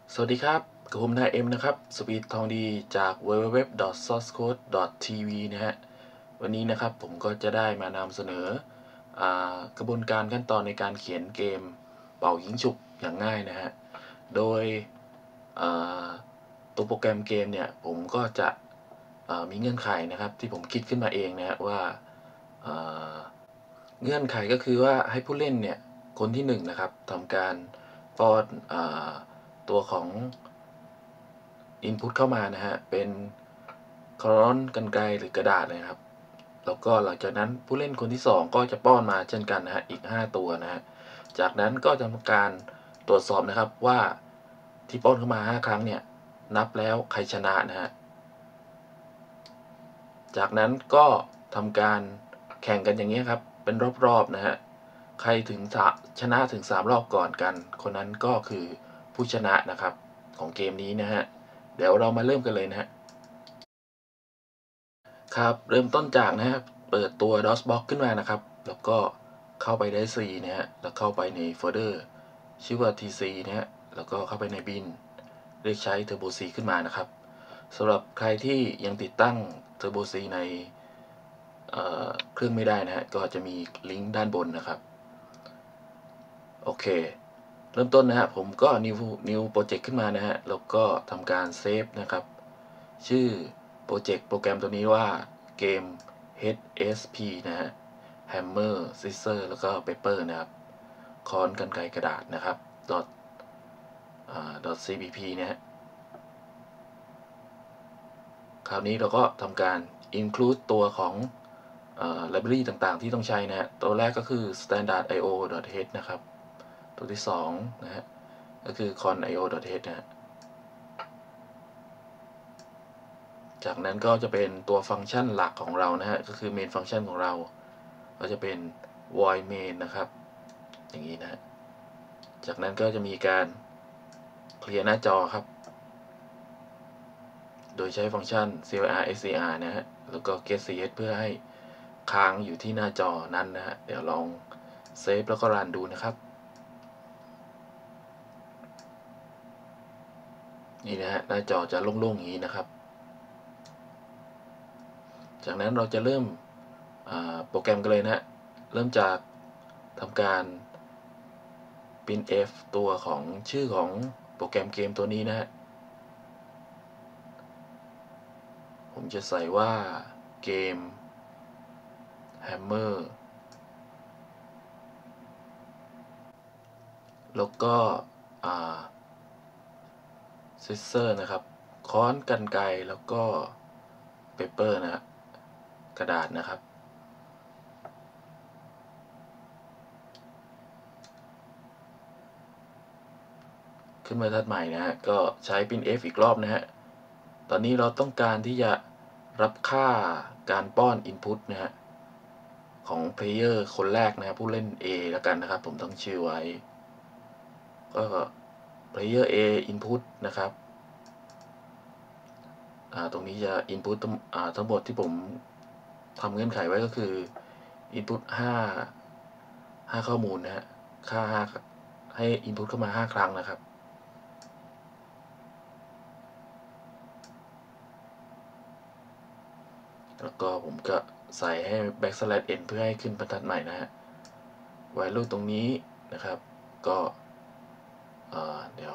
สวัสดีครับกับผมนายเอ็มนะครับสปีดทองดีจาก www.sourcecode.tv นะฮะวันนี้นะครับผมก็จะได้มานำเสนอกระบวนการขั้นตอนในการเขียนเกมเป่ายิงฉุบอย่างง่ายนะฮะโดยตัวโปรแกรมเกมเนี่ยผมก็จะมีเงื่อนไขนะครับที่ผมคิดขึ้นมาเองนะฮะว่าเงื่อนไขก็คือว่าให้ผู้เล่นเนี่ยคนที่1นะครับทำการป้อนตัวของ input เข้ามานะฮะเป็นค้อนกรรไกรหรือกระดาษนะครับแล้วก็หลังจากนั้นผู้เล่นคนที่2ก็จะป้อนมาเช่นกันนะฮะอีก5ตัวนะฮะจากนั้นก็จะทำการตรวจสอบนะครับว่าที่ป้อนเข้ามา5ครั้งเนี่ยนับแล้วใครชนะนะฮะจากนั้นก็ทำการแข่งกันอย่างนี้ครับเป็นรอบๆนะฮะใครถึงชนะถึง3รอบก่อนกันคนนั้นก็คือผู้ชนะนะครับของเกมนี้นะฮะเดี๋ยวเรามาเริ่มกันเลยนะฮะ ครับเริ่มต้นจากนะครับเปิดตัว DOSBox ขึ้นมานะครับแล้วก็เข้าไปได้ C นะฮะแล้วเข้าไปในโฟลเดอร์ชื่อว่า TC นะฮะแล้วก็เข้าไปในบินเลือกใช้ Turbo C ขึ้นมานะครับสำหรับใครที่ยังติดตั้ง Turbo C ในเครื่องไม่ได้นะฮะก็จะมีลิงก์ด้านบนนะครับโอเคเริ่มต้นนะฮะผมก็ new project ขึ้นมานะฮะแล้วก็ทำการเซฟนะครับชื่อโปรแกรมตัวนี้ว่าเกม HSP นะฮะ Hammer Scissor แล้วก็ Paper นะครับค้อนกรรไกรกระดาษนะครับ .cpp นะฮะคราวนี้เราก็ทำการ include ตัวของlibrary ต่างๆที่ต้องใช้นะฮะตัวแรกก็คือ standard.io.h นะครับตัวที่2นะฮะก็คือ con.io.h นะฮะจากนั้นก็จะเป็นตัวฟังก์ชันหลักของเรานะฮะก็คือ main function ของเราก็จะเป็น void main นะครับอย่างนี้นะฮะจากนั้นก็จะมีการเคลียร์หน้าจอครับโดยใช้ฟังก์ชัน clr scr นะฮะแล้วก็ get ch เพื่อให้ค้างอยู่ที่หน้าจอนั้นนะฮะเดี๋ยวลองเซฟแล้วก็รันดูนะครับนี่นะฮะหน้าจอจะโล่งๆอย่างนี้นะครับจากนั้นเราจะเริ่มโปรแกรมกันเลยนะฮะเริ่มจากทำการ printf ตัวของชื่อของโปรแกรมเกมตัวนี้นะฮะผมจะใส่ว่าเกม Hammer แล้วก็ซิสเซอร์นะครับค้อนกรรไกรแล้วก็เปเปอร์นะฮะกระดาษนะครับขึ้นมาทัดใหม่นะฮะก็ใช้ printf อีกรอบนะฮะตอนนี้เราต้องการที่จะรับค่าการป้อน input นะฮะของ player คนแรกนะครับผู้เล่น A แล้วกันนะครับผมต้องชื่อไว้ก็ player A input นะครับตรงนี้จะ input ทั้งหมดที่ผมทำเงื่อนไขไว้ก็คือ input 5ข้อมูลนะฮะค่า5ให้ input เข้ามา5ครั้งนะครับแล้วก็ผมก็ใส่ให้ backslash n เพื่อให้ขึ้นบรรทัดใหม่นะฮะไว้รูปตรงนี้นะครับก็เดี๋ย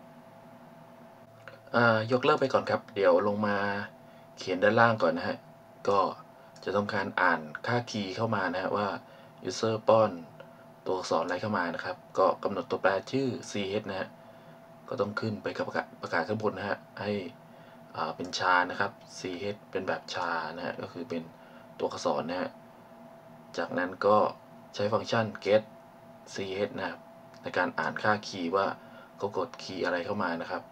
วยกเลิกไปก่อนครับเดี๋ยวลงมาเขียนด้านล่างก่อนนะฮะก็จะต้องการอ่านค่าคีย์เข้ามานะฮะว่า user ป้อนตัวอักษรอะไรเข้ามานะครับก็กำหนดตัวแปรชื่อ ch นะฮะก็ต้องขึ้นไปกับประกาศข้างบนนะฮะให้เป็นชานะครับ ch เป็นแบบชานะฮะก็คือเป็นตัวอักษรนะฮะจากนั้นก็ใช้ฟังก์ชัน get ch นะครับในการอ่านค่าคีย์ว่าเขากดคีย์อะไรเข้ามานะครับ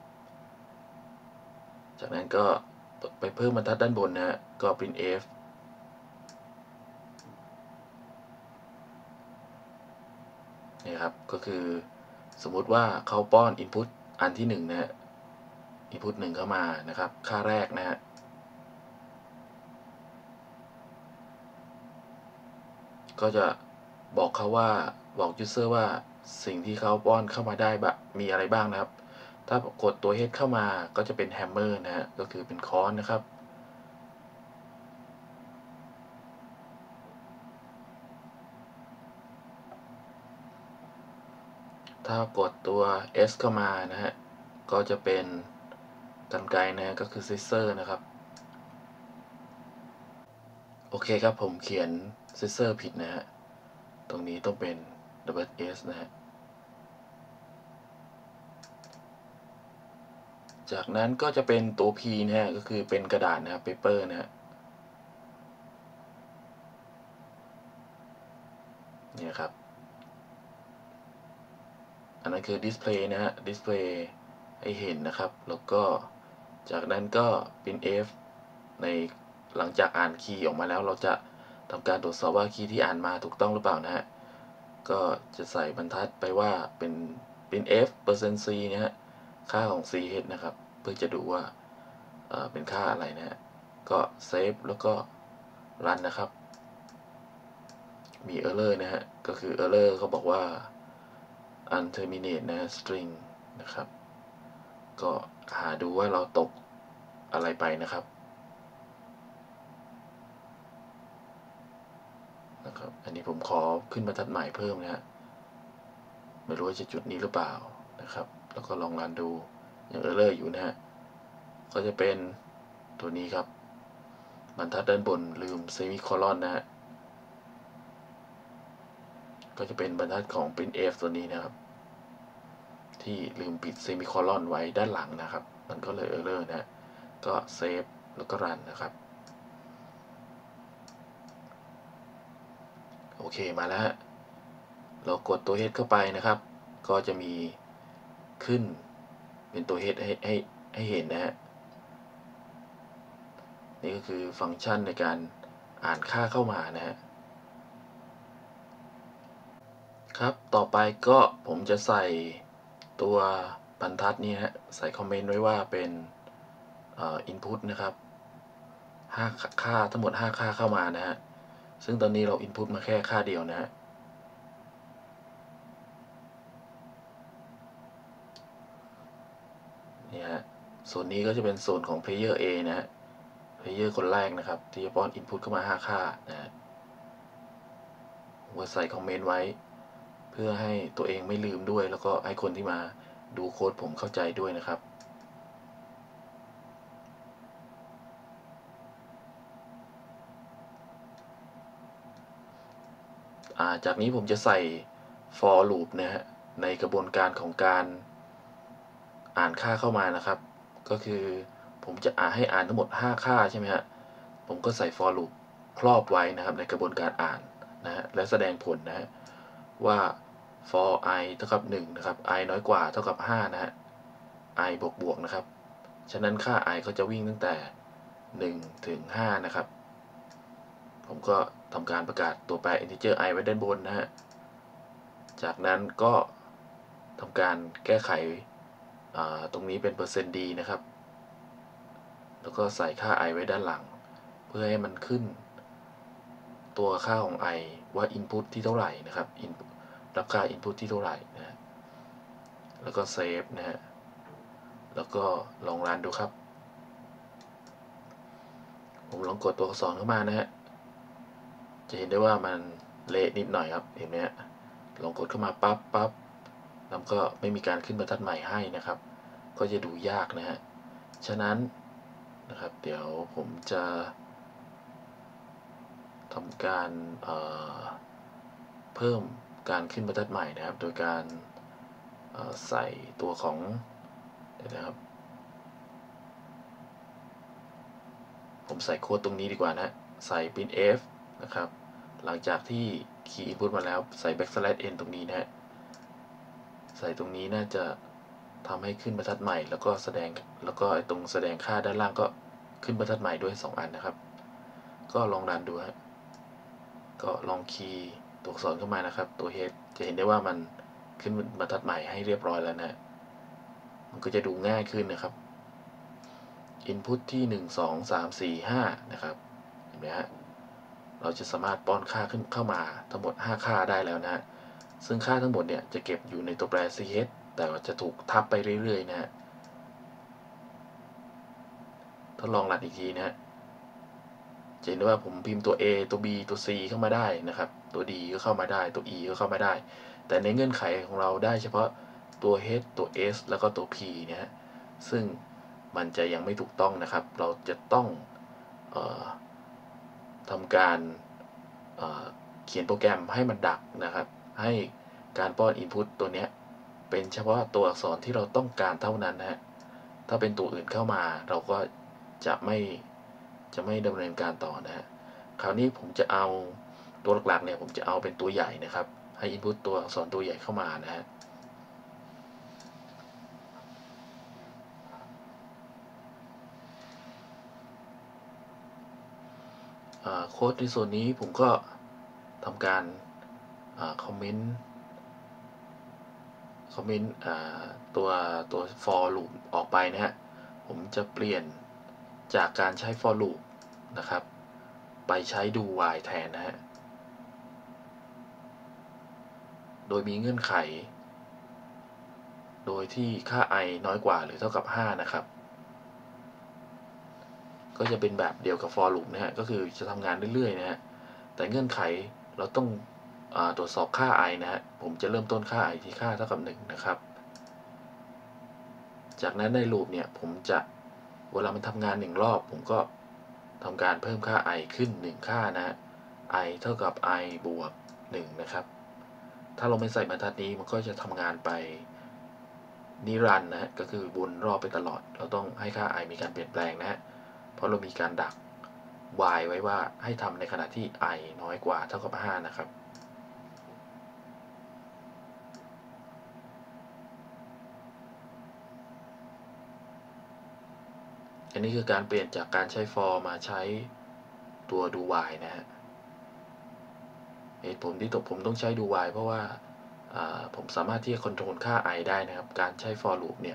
จากนั้นก็ไปเพิ่มบรรทัดด้านบนนะฮะก็ printf นี่ครับก็คือสมมุติว่าเขาป้อน input อันที่1นะฮะ input 1เข้ามานะครับค่าแรกนะฮะก็จะบอก user ว่าสิ่งที่เขาป้อนเข้ามาได้แบบมีอะไรบ้างนะครับถ้ากดตัว H เข้ามาก็จะเป็น Hammer นะฮะก็คือเป็นค้อนนะครับถ้ากดตัว S เข้ามานะฮะก็จะเป็นกรรไกรนะก็คือ Scissor นะครับโอเคครับผมเขียน Scissor ผิดนะฮะตรงนี้ต้องเป็น Double S นะฮะจากนั้นก็จะเป็นตัว P นะฮะก็คือเป็นกระดาษนะครับ Paper นะฮะนี่ครับอันนั้นคือ Display นะฮะ Display ให้เห็นนะครับแล้วก็จากนั้นก็เป็น F ในหลังจากอ่านคีย์ออกมาแล้วเราจะทำการตรวจสอบว่าคีย์ที่อ่านมาถูกต้องหรือเปล่านะฮะก็จะใส่บรรทัดไปว่าเป็น F %C นะฮะค่าของ CH นะครับเพื่อจะดูว่าเป็นค่าอะไรนะฮะก็เซฟแล้วก็รันนะครับมี error นะฮะก็คือ error เขาบอกว่า unterminate นะ string นะครับก็หาดูว่าเราตกอะไรไปนะครับอันนี้ผมขอขึ้นบรรทัดใหม่เพิ่มนะฮะไม่รู้ว่าจะจุดนี้หรือเปล่านะครับแล้วก็ลองรันดูยังerrorอยู่นะฮะก็จะเป็นตัวนี้ครับบรรทัดด้านบนลืมเซมิโคลอนนะฮะก็จะเป็นบรรทัดของ printf ตัวนี้นะครับที่ลืมปิดเซมิโคลอนไว้ด้านหลังนะครับมันก็เลยerrorนะฮะก็เซฟแล้วก็รันนะครับโอเคมาแล้วเรากดตัว H เข้าไปนะครับก็จะมีขึ้นเป็นตัว H ให้เห็นนะฮะนี่ก็คือฟังก์ชันในการอ่านค่าเข้ามานะฮะครับต่อไปก็ผมจะใส่ตัวบรรทัดนี้ฮะใส่คอมเมนต์ไว้ว่าเป็นinput นะครับ5ค่าทั้งหมด5ค่าเข้ามานะฮะซึ่งตอนนี้เรา input มาแค่ค่าเดียวนะฮะนี่ฮะส่วนนี้ก็จะเป็นส่วนของ player A นะฮะ player คนแรกนะครับที่จะป้อน input เข้ามา5ค่านะฮะผมก็ใส่คอมเมนต์ไว้เพื่อให้ตัวเองไม่ลืมด้วยแล้วก็ให้คนที่มาดูโค้ดผมเข้าใจด้วยนะครับจากนี้ผมจะใส่ for loop นะฮะในกระบวนการของการอ่านค่าเข้ามานะครับก็คือผมจะให้อ่านทั้งหมด5ค่าใช่ไหมฮะผมก็ใส่ for loop ครอบไว้นะครับในกระบวนการอ่านนะฮะและแสดงผลนะฮะว่า for i เท่ากับ1นะครับ i น้อยกว่าเท่ากับ5นะฮะ i บวกนะครับฉะนั้นค่า i เขาจะวิ่งตั้งแต่1ถึง5นะครับผมก็ทำการประกาศตัวแปร integer i ไว้ด้านบนนะฮะจากนั้นก็ทำการแก้ไขตรงนี้เป็น%d นะครับแล้วก็ใส่ค่า i ไว้ด้านหลังเพื่อให้มันขึ้นตัวค่าของ i ว่า input ที่เท่าไหร่นะครับรับค่า input ที่เท่าไหร่นะแล้วก็เซฟนะฮะแล้วก็ลองรันดูครับผมลองกดตัวอักษรเข้ามานะฮะจะเห็นได้ว่ามันเละนิดหน่อยครับเห็นไหมฮะลองกดเข้ามาปั๊บแล้วก็ไม่มีการขึ้นบรรทัดใหม่ให้นะครับก็จะดูยากนะฮะฉะนั้นนะครับเดี๋ยวผมจะทำการเพิ่มการขึ้นบรรทัดใหม่นะครับโดยการใส่ตัวของเดี๋ยวนะครับผมใส่โค้ดตรงนี้ดีกว่านะใส่ printf นะครับหลังจากที่ key input มาแล้วใส่ \n ตรงนี้นะฮะใส่ตรงนี้น่าจะทำให้ขึ้นบรรทัดใหม่แล้วก็ตรงแสดงค่าด้านล่างก็ขึ้นบรรทัดใหม่ด้วย2อันนะครับก็ลองรันดูฮะก็ลองคีย์ตัวอักษรเข้ามานะครับตัว head จะเห็นได้ว่ามันขึ้นบรรทัดใหม่ให้เรียบร้อยแล้วนะมันก็จะดูง่ายขึ้นนะครับ input ที่1 2 3 4 5นะครับเห็นไหมฮะเราจะสามารถป้อนค่าเข้ามาทั้งหมด5ค่าได้แล้วนะซึ่งค่าทั้งหมดเนี่ยจะเก็บอยู่ในตัวแปร ch แต่ว่าจะถูกทับไปเรื่อยๆนะฮะทดลองรันอีกทีนะฮะเห็นได้ว่าผมพิมพ์ตัว A ตัว B ตัว C เข้ามาได้นะครับตัว D ก็เข้ามาได้ตัว E ก็เข้ามาได้แต่ในเงื่อนไขของเราได้เฉพาะตัว H ตัว S แล้วก็ตัว P นะฮะซึ่งมันจะยังไม่ถูกต้องนะครับเราจะต้องทำการเขียนโปรแกรมให้มันดักนะครับให้การป้อน Input ตัวนี้เป็นเฉพาะตัวอักษรที่เราต้องการเท่านั้นนะฮะถ้าเป็นตัวอื่นเข้ามาเราก็จะไม่ดำเนินการต่อนะฮะคราวนี้ผมจะเอาตัวหลักๆเนี่ยผมจะเอาเป็นตัวใหญ่นะครับให้ Input ตัวอักษรตัวใหญ่เข้ามานะฮะโค้ดในส่วนนี้ผมก็ทำการคอมเมนต์ตัว for loop ออกไปนะฮะผมจะเปลี่ยนจากการใช้ for loop นะครับไปใช้ do while แทนนะฮะโดยมีเงื่อนไขโดยที่ค่า i น้อยกว่าหรือเท่ากับ5นะครับก็จะเป็นแบบเดียวกับ for loop นะฮะก็คือจะทำงานเรื่อยๆนะฮะแต่เงื่อนไขเราต้องตรวจสอบค่า i นะฮะผมจะเริ่มต้นค่า i ที่ค่าเท่ากับ1นะครับจากนั้นในลูปเนี่ยผมจะเวลามันทำงาน1รอบผมก็ทำการเพิ่มค่า i ขึ้น1ค่านะฮะ i เท่ากับ i บวก1นะครับถ้าเราไม่ใส่บรรทัดนี้มันก็จะทำงานไปนิรันดร์นะฮะก็คือวนรอบไปตลอดเราต้องให้ค่า i มีการเปลี่ยนแปลงนะฮะเพราะเรามีการดัก y ไว้ว่าให้ทำในขณะที่ i น้อยกว่าเท่ากับ5นะครับอันนี้คือการเปลี่ยนจากการใช้ for มาใช้ตัว do while นะฮะเหตุผลที่ผมต้องใช้ do while เพราะว่าผมสามารถที่จะคอนโทรลค่า i ได้นะครับการใช้ for loop เนี่ย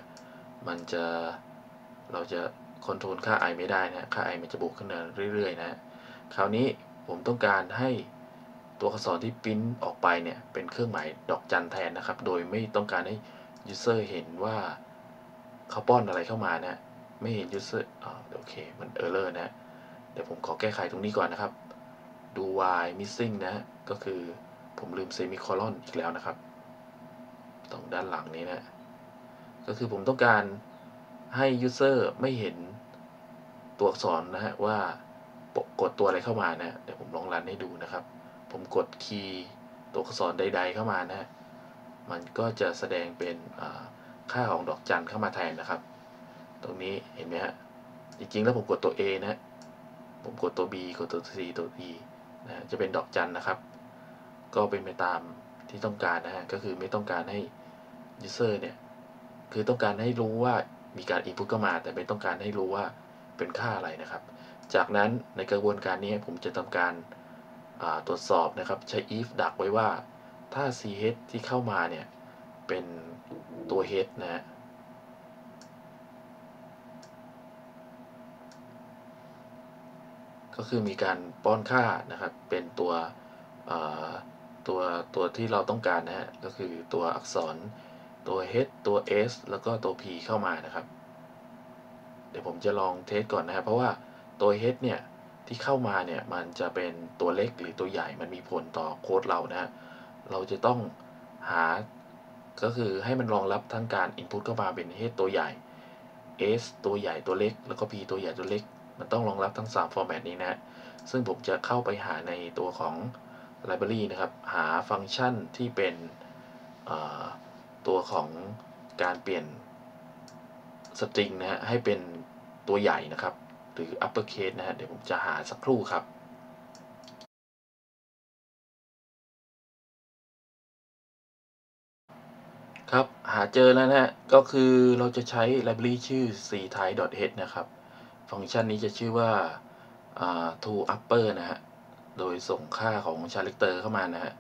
เราจะคอนโทรลค่า i ไม่ได้นะค่า i มันจะบวกขึ้นมาเรื่อยๆนะคราวนี้ผมต้องการให้ตัวอักษรที่พิมพ์ออกไปเนี่ยเป็นเครื่องหมายดอกจันแทนนะครับโดยไม่ต้องการให้ user เห็นว่าเขาป้อนอะไรเข้ามานะไม่เห็น user โอเคมัน error นะเดี๋ยวผมขอแก้ไขตรงนี้ก่อนนะครับ do while missing นะก็คือผมลืมเซมิโคลอนอีกแล้วนะครับตรงด้านหลังนี้นะก็คือผมต้องการให้ user ไม่เห็นตัวอักษรนะฮะว่ากดตัวอะไรเข้ามานะเดี๋ยวผมลองรันให้ดูนะครับผมกดคีย์ตัวอักษรใดๆเข้ามานะมันก็จะแสดงเป็นค่าของดอกจันเข้ามาแทนนะครับตรงนี้เห็นไหมฮะจริงๆแล้วผมกดตัว A นะผมกดตัว B กดตัว C ตัว E นะจะเป็นดอกจันนะครับก็เป็นไปตามที่ต้องการนะฮะก็คือไม่ต้องการให้ user เนี่ยคือต้องการให้รู้ว่ามีการ input เข้ามาแต่ไม่ต้องการให้รู้ว่าเป็นค่าอะไรนะครับจากนั้นในกระบวนการนี้ผมจะทำการตรวจสอบนะครับใช้ if ดักไว้ว่าถ้า ch ที่เข้ามาเนี่ยเป็นตัว head นะฮะก็คือมีการป้อนค่านะครับเป็นตัวที่เราต้องการนะฮะก็คือตัวอักษรตัว h ตัว s แล้วก็ตัว p เข้ามานะครับเดี๋ยวผมจะลองเทสก่อนนะครับเพราะว่าตัว h เนี่ยที่เข้ามาเนี่ยมันจะเป็นตัวเล็กหรือตัวใหญ่มันมีผลต่อโค้ดเรานะฮะเราจะต้องหาก็คือให้มันรองรับทั้งการ input เข้ามาเป็น h ตัวใหญ่ s ตัวใหญ่ตัวเล็กแล้วก็ p ตัวใหญ่ตัวเล็กมันต้องรองรับทั้ง3 format นี้นะซึ่งผมจะเข้าไปหาในตัวของ library นะครับหาฟังก์ชันที่เป็นตัวของการเปลี่ยนสตริงนะฮะให้เป็นตัวใหญ่นะครับหรือ upper case นะฮะเดี๋ยวผมจะหาสักครู่ครับครับหาเจอแล้วนะฮะก็คือเราจะใช้ library ชื่อ ctype.h นะครับฟังก์ชันนี้จะชื่อว่าto upper นะฮะโดยส่งค่าของ character เข้ามานะฮะ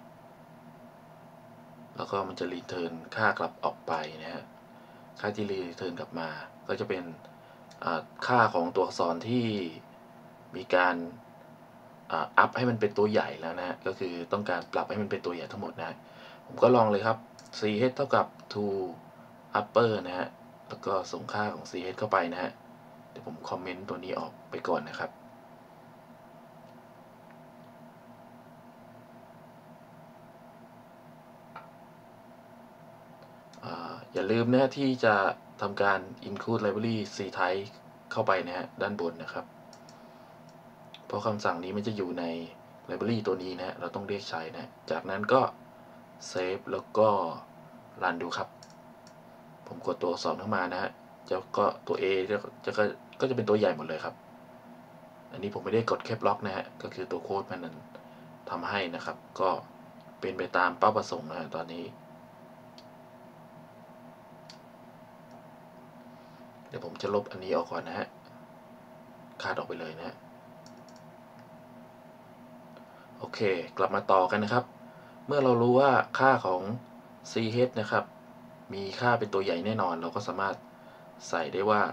แล้วก็มันจะรีเทิร์นค่ากลับออกไปนะฮะค่าที่รีเทิร์นกลับมาก็จะเป็นค่าของตัวอักษรที่มีการอัพให้มันเป็นตัวใหญ่แล้วนะฮะก็คือต้องการปรับให้มันเป็นตัวใหญ่ทั้งหมดนะผมก็ลองเลยครับ ch เท่ากับ to upper นะฮะแล้วก็ส่งค่าของ ch เข้าไปนะฮะเดี๋ยวผมคอมเมนต์ตัวนี้ออกไปก่อนนะครับอย่าลืมนะที่จะทำการ include library ctype เข้าไปนะฮะด้านบนนะครับเพราะคำสั่งนี้มันจะอยู่ใน library ตัวนี้นะเราต้องเรียกใช้นะจากนั้นก็ save แล้วก็ run ดูครับผมกดตัวอักษรเข้ามานะฮะก็ตัว A ก็จะเป็นตัวใหญ่หมดเลยครับอันนี้ผมไม่ได้กดแคปล็อกนะฮะก็คือตัวโค้ดมันนั้นทำให้นะครับก็เป็นไปตามเป้าประสงค์นะตอนนี้เดี๋ยวผมจะลบอันนี้ออกก่อนนะฮะคาดออกไปเลยนะฮะโอเคกลับมาต่อกันนะครับเมื่อเรารู้ว่าค่าของ ch นะครับมีค่าเป็นตัวใหญ่แน่นอนเราก็สามารถใส่ได้ว่า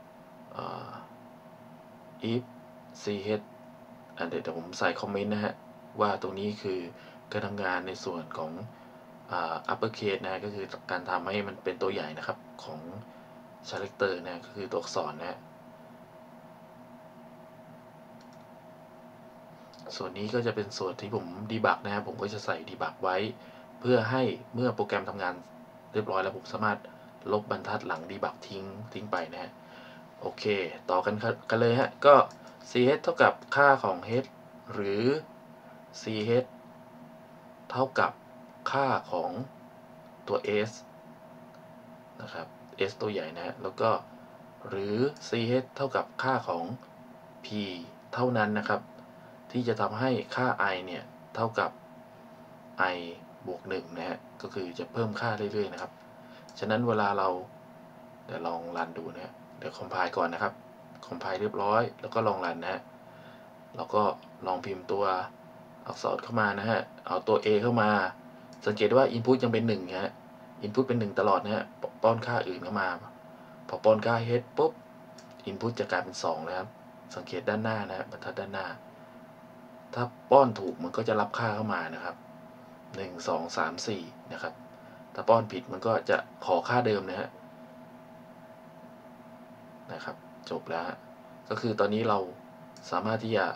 if ch เดี๋ยวผมใส่คอมเมนต์นะฮะว่าตรงนี้คือการทำงานในส่วนของupper case นะก็คือการทำให้มันเป็นตัวใหญ่นะครับของ character นะก็คือตัวอักษรนะส่วนนี้ก็จะเป็นส่วนที่ผมดีบักนะครับผมก็จะใส่ดีบักไว้เพื่อให้เมื่อโปรแกรมทำงานเรียบร้อยแล้วผมสามารถลบบรรทัดหลังดีบักทิ้งไปนะฮะโอเคต่อกันเลยฮะก็ ch เท่ากับค่าของ h หรือ ch เท่ากับค่าของตัว s นะครับ s ตัวใหญ่นะฮะแล้วก็หรือ ch เท่ากับค่าของ p เท่านั้นนะครับที่จะทำให้ค่า i เนี่ยเท่ากับ i บวก1นะฮะก็คือจะเพิ่มค่าเรื่อยๆนะครับฉะนั้นเวลาเราเดี๋ยวลองรันดูนะฮะเดี๋ยวคอมไพล์ก่อนนะครับคอมไพล์เรียบร้อยแล้วก็ลองรันนะฮะเราก็ลองพิมพ์ตัวอักษรเข้ามานะฮะเอาตัว A เข้ามาสังเกตว่า input ยังเป็น1ฮะ input เป็น1ตลอดนะฮะป้อนค่าอื่นเข้ามาพอป้อนค่า h ปุ๊บ input จะกลายเป็น2นะครับสังเกตด้านหน้านะบรรทัดด้านหน้าถ้าป้อนถูกมันก็จะรับค่าเข้ามานะครับ1 2 3 4นะครับถ้าป้อนผิดมันก็จะขอค่าเดิมนะครับจบแล้วก็คือตอนนี้เราสามารถที่จะ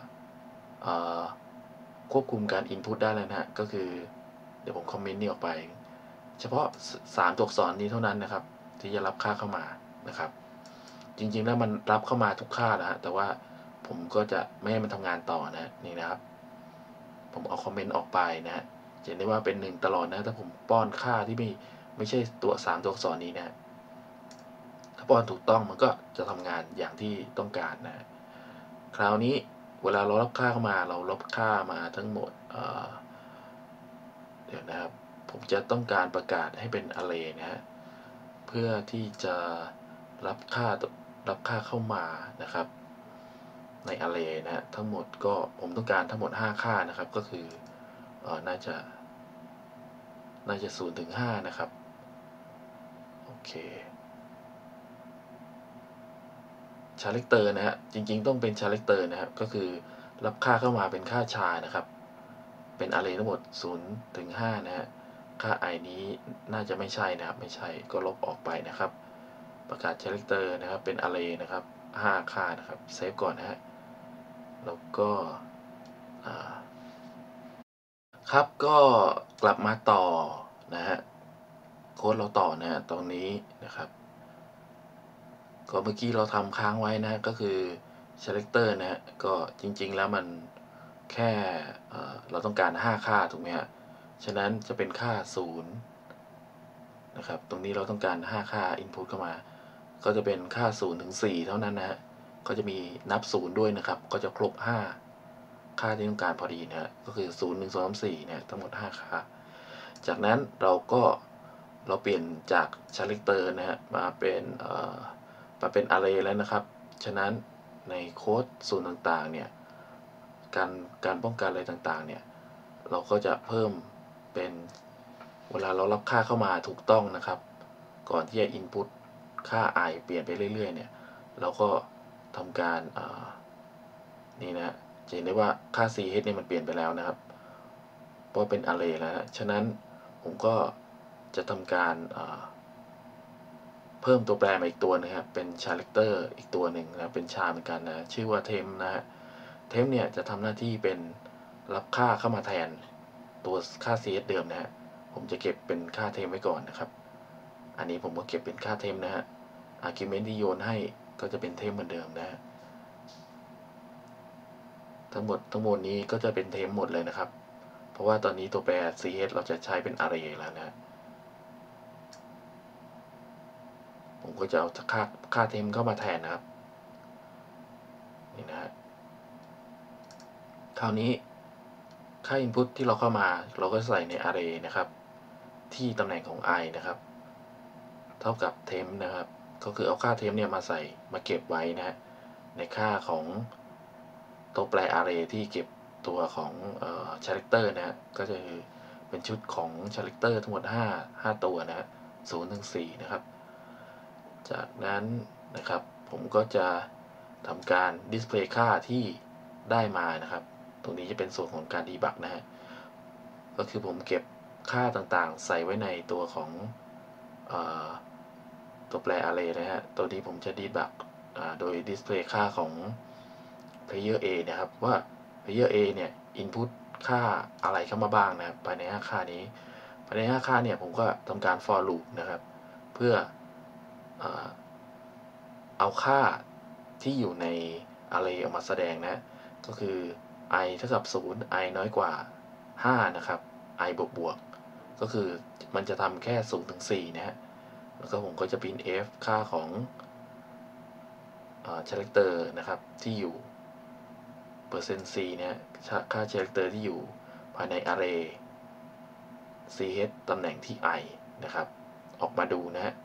ควบคุมการ input ได้แล้วนะฮะก็คือเดี๋ยวผมคอมเมนต์นี่ออกไปเฉพาะ3ตัวอักษรนี้เท่านั้นนะครับที่จะรับค่าเข้ามานะครับจริงๆแล้วมันรับเข้ามาทุกค่านะฮะแต่ว่าผมก็จะไม่ให้มันทำงานต่อนะนี่นะครับผมเอาคอมเมนต์ออกไปนะฮะเห็นได้ว่าเป็น1ตลอดนะถ้าผมป้อนค่าที่ไม่ใช่ตัว3ตัวอักษรนี้นะถ้าป้อนถูกต้องมันก็จะทำงานอย่างที่ต้องการนะคราวนี้เวลาเรารับค่าเข้ามาเราลบค่ามาทั้งหมดเดี๋ยวนะครับผมจะต้องการประกาศให้เป็น array นะฮะเพื่อที่จะรับค่าเข้ามานะครับใน array นะฮะทั้งหมดก็ผมต้องการทั้งหมด5ค่านะครับก็คือน่าจะ0 ถึง 5นะครับโอเคcharacter นะฮะจริงๆต้องเป็น character นะครับก็คือรับค่าเข้ามาเป็นค่าชานะครับเป็น array ทั้งหมด0 ถึง 5นะฮะค่า i นี้น่าจะไม่ใช่นะครับไม่ใช่ก็ลบออกไปนะครับประกาศ character นะครับเป็น array นะครับ5ค่านะครับเซฟก่อนนะฮะแล้วก็ครับก็กลับมาต่อนะฮะโค้ดเราต่อนะฮะตรงนี้นะครับก็เมื่อกี้เราทำค้างไว้นะก็คือ selector นะฮะก็จริงๆแล้วมันแค่เราต้องการ5ค่าถูกไหมฮะฉะนั้นจะเป็นค่า0นะครับตรงนี้เราต้องการ5ค่า input เข้ามาก็จะเป็นค่า0 ถึง 4เท่านั้นนะฮะก็จะมีนับ0ด้วยนะครับก็จะครบ5ค่าที่ต้องการพอดีนะฮะก็คือ0 1 2 3 4เนี่ยทั้งหมด5ค่าจากนั้นเราเปลี่ยนจาก character นะฮะมาเป็น array แล้วนะครับฉะนั้นในโค้ดส่วนต่างๆเนี่ยการป้องกันอะไรต่างๆเนี่ยเราก็จะเพิ่มเป็นเวลาเรารับค่าเข้ามาถูกต้องนะครับก่อนที่จะ input ค่า i เปลี่ยนไปเรื่อยๆเนี่ยเราก็ทำการนี่นะจะเห็นได้ว่าค่า ch เนี่ยมันเปลี่ยนไปแล้วนะครับเพราะเป็น array แล้วนะฉะนั้นผมก็จะทำการเพิ่มตัวแปรมาอีกตัวนะครับเป็นชาร์เลคเตอร์อีกตัวหนึ่งนะเป็นชาเหมือนกันนะชื่อว่าเทมนะฮะเทมเนี่ยจะทำหน้าที่เป็นรับค่าเข้ามาแทนตัวค่า cs เดิมนะฮะผมจะเก็บเป็นค่าเทมไว้ก่อนนะครับอันนี้ผมก็เก็บเป็นค่าเทมนะฮะอาร์กิวเมนต์ที่โยนให้ก็จะเป็นเทมเหมือนเดิมนะฮะทั้งหมดนี้ก็จะเป็นเทมหมดเลยนะครับเพราะว่าตอนนี้ตัวแปร cs เราจะใช้เป็น array แล้วนะผมก็จะเอาค่าเทมเข้ามาแทนนะครับนี่นะฮะคราวนี้ค่า input ที่เราเข้ามาเราก็ใส่ใน array นะครับที่ตำแหน่งของ i นะครับเท่ากับ temp นะครับก็คือเอาค่า temp เนี่ยมาใส่มาเก็บไว้นะฮะในค่าของตัวแปร array ที่เก็บตัวของcharacter นะฮะก็จะเป็นชุดของ character ทั้งหมด5ตัวนะฮะ0 ถึง 4นะครับจากนั้นนะครับผมก็จะทำการ display ค่าที่ได้มานะครับตรงนี้จะเป็นส่วนของการ debug นะฮะก็คือผมเก็บค่าต่างๆใส่ไว้ในตัวของตัวแปร array นะฮะตัวนี้ผมจะ debug โดย display ค่าของ player A นะครับว่า player A เนี่ย input ค่าอะไรเข้ามาบ้างนะครับภายใน5ค่านี้ภายใน5ค่าเนี่ยผมก็ทำการ for loop นะครับเพื่อเอาค่าที่อยู่ใน array ออกมาแสดงนะก็คือ i เท่ากับ0 i น้อยกว่า5นะครับ i บวกก็คือมันจะทำแค่0 ถึง 4นะฮะแล้วก็ผมก็จะ printf ค่าของcharacter นะครับที่อยู่ %c นะฮะค่า character ที่อยู่ภายใน array ch ตำแหน่งที่ i นะครับออกมาดูนะฮะ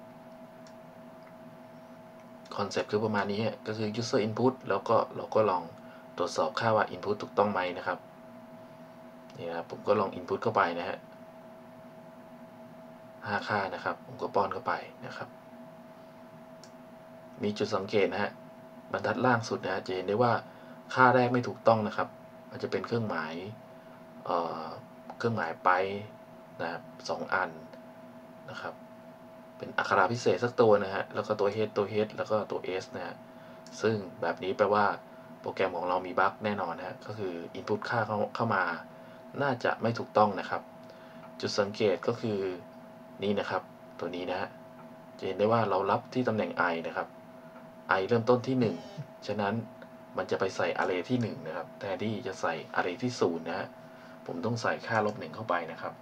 คอนเซ็ปต์คือประมาณนี้ก็คือ user input แล้วก็เราก็ลองตรวจสอบค่าว่า input ถูกต้องไหมนะครับนี่นะผมก็ลอง input เข้าไปนะฮะ5ค่านะครับผมก็ป้อนเข้าไปนะครับมีจุดสังเกตนะฮะบรรทัดล่างสุดนะฮะจะเห็นได้ว่าค่าแรกไม่ถูกต้องนะครับมันจะเป็นเครื่องหมายไปนะครับ2อันนะครับเป็นอักขระพิเศษสักตัวนะฮะแล้วก็ตัว h แล้วก็ตัว s นะฮะซึ่งแบบนี้แปลว่าโปรแกรมของเรามีบั๊กแน่นอนนะฮะก็คือ input ค่าเข้ามาน่าจะไม่ถูกต้องนะครับจุดสังเกตก็คือนี่นะครับตัวนี้นะฮะจะเห็นได้ว่าเรารับที่ตำแหน่ง i นะครับ i เริ่มต้นที่1ฉะนั้นมันจะไปใส่ array ที่1นะครับแทนที่จะใส่ array ที่0นะฮะผมต้องใส่ค่า-1เข้าไปนะครับ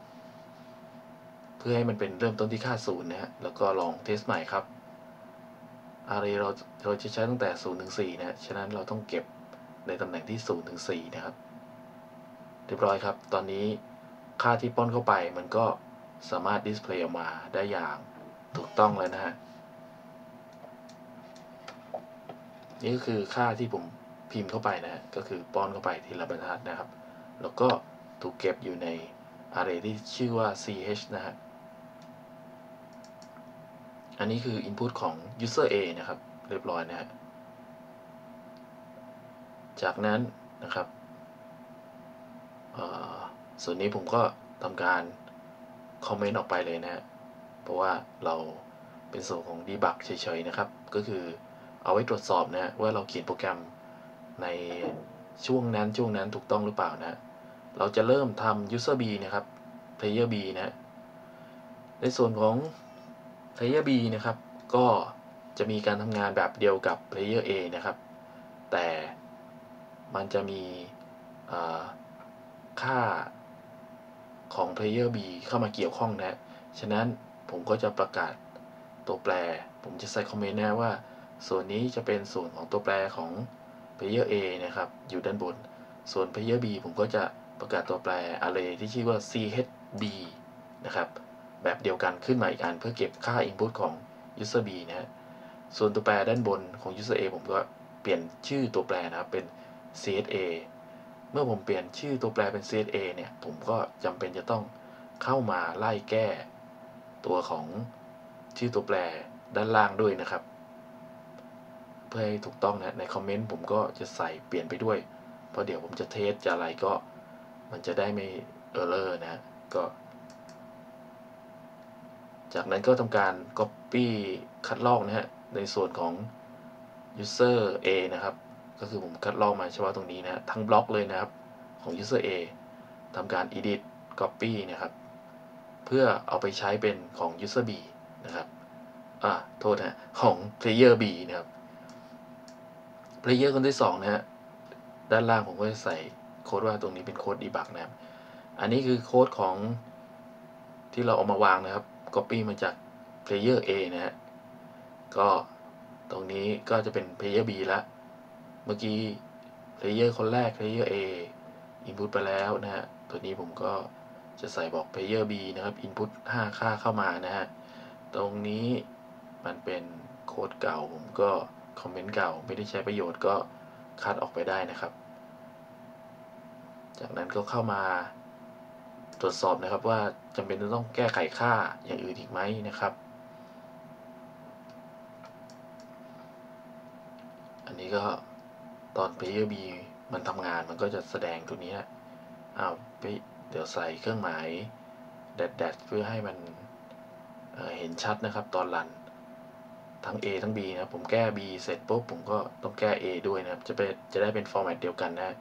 เพื่อให้มันเป็นเริ่มต้นที่ค่า0นะฮะแล้วก็ลองเทสใหม่ครับ array เราจะใช้ตั้งแต่0 ถึง 4นะฉะนั้นเราต้องเก็บในตำแหน่งที่0 ถึง 4นะครับเรียบร้อยครับตอนนี้ค่าที่ป้อนเข้าไปมันก็สามารถ display ออกมาได้อย่างถูกต้องเลยนะฮะนี่ก็คือค่าที่ผมพิมพ์เข้าไปนะก็คือป้อนเข้าไปทีละบรรทัดนะครับแล้วก็ถูกเก็บอยู่ใน array ที่ชื่อว่า ch นะฮะอันนี้คือ input ของ user A นะครับเรียบร้อยนะฮะจากนั้นนะครับส่วนนี้ผมก็ทำการคอมเมนต์ออกไปเลยนะฮะเพราะว่าเราเป็นส่วนของ debug เฉยๆนะครับก็คือเอาไว้ตรวจสอบนะว่าเราเขียนโปรแกรมในช่วงนั้นถูกต้องหรือเปล่านะเราจะเริ่มทำ user B นะครับ player B นะในส่วนของ player B นะครับก็จะมีการทำงานแบบเดียวกับ player A นะครับแต่มันจะมีค่าของ player B เข้ามาเกี่ยวข้องนะฉะนั้นผมก็จะประกาศตัวแปรผมจะใส่คอมเมนต์นะว่าส่วนนี้จะเป็นส่วนของตัวแปรของ player A นะครับอยู่ด้านบนส่วน player B ผมก็จะประกาศตัวแปร array ที่ชื่อว่า chb นะครับแบบเดียวกันขึ้นมาอีกอันเพื่อเก็บค่า input ของ user B นะฮะส่วนตัวแปรด้านบนของ user A ผมก็เปลี่ยนชื่อตัวแปรนะครับเป็น cha เมื่อผมเปลี่ยนชื่อตัวแปรเป็น cha เนี่ยผมก็จำเป็นจะต้องเข้ามาไล่แก้ตัวของชื่อตัวแปรด้านล่างด้วยนะครับเพื่อให้ถูกต้องนะในคอมเมนต์ผมก็จะใส่เปลี่ยนไปด้วยเพราะเดี๋ยวผมจะเทสจะอะไรก็มันจะได้ไม่เออร์เลอร์นะก็จากนั้นก็ทำการ copy คัดลอกนะฮะในส่วนของ user A นะครับก็คือผมคัดลอกมาเฉพาะตรงนี้นะทั้งบล็อกเลยนะครับของ user A ทำการ edit copy นะครับเพื่อเอาไปใช้เป็นของ user B นะครับโทษนะของ player B นะครับ player คนที่2นะฮะด้านล่างผมก็จะใส่โค้ดว่าตรงนี้เป็นโค้ด debug นะครับอันนี้คือโค้ดของที่เราเอามาวางนะครับ copy มาจาก player A นะฮะก็ตรงนี้ก็จะเป็น player B แล้วเมื่อกี้ player คนแรก player A input ไปแล้วนะฮะตัวนี้ผมก็จะใส่บอก player B นะครับ input 5 ค่าเข้ามานะฮะตรงนี้มันเป็นโค้ดเก่าผมก็คอมเมนต์เก่าไม่ได้ใช้ประโยชน์ก็คัดออกไปได้นะครับจากนั้นก็เข้ามาตรวจสอบนะครับว่าจำเป็นจะต้องแก้ไขค่าอย่างอื่นอีกไหมนะครับอันนี้ก็ตอน player B มันทำงานมันก็จะแสดงตัวนี้เดี๋ยวใส่เครื่องหมายแดดเพื่อให้มันเห็นชัดนะครับตอนรันทั้ง A ทั้ง B นะผมแก้ B เสร็จปุ๊บผมก็ต้องแก้ A ด้วยนะครับจะได้เป็นฟอร์แมตเดียวกันนะ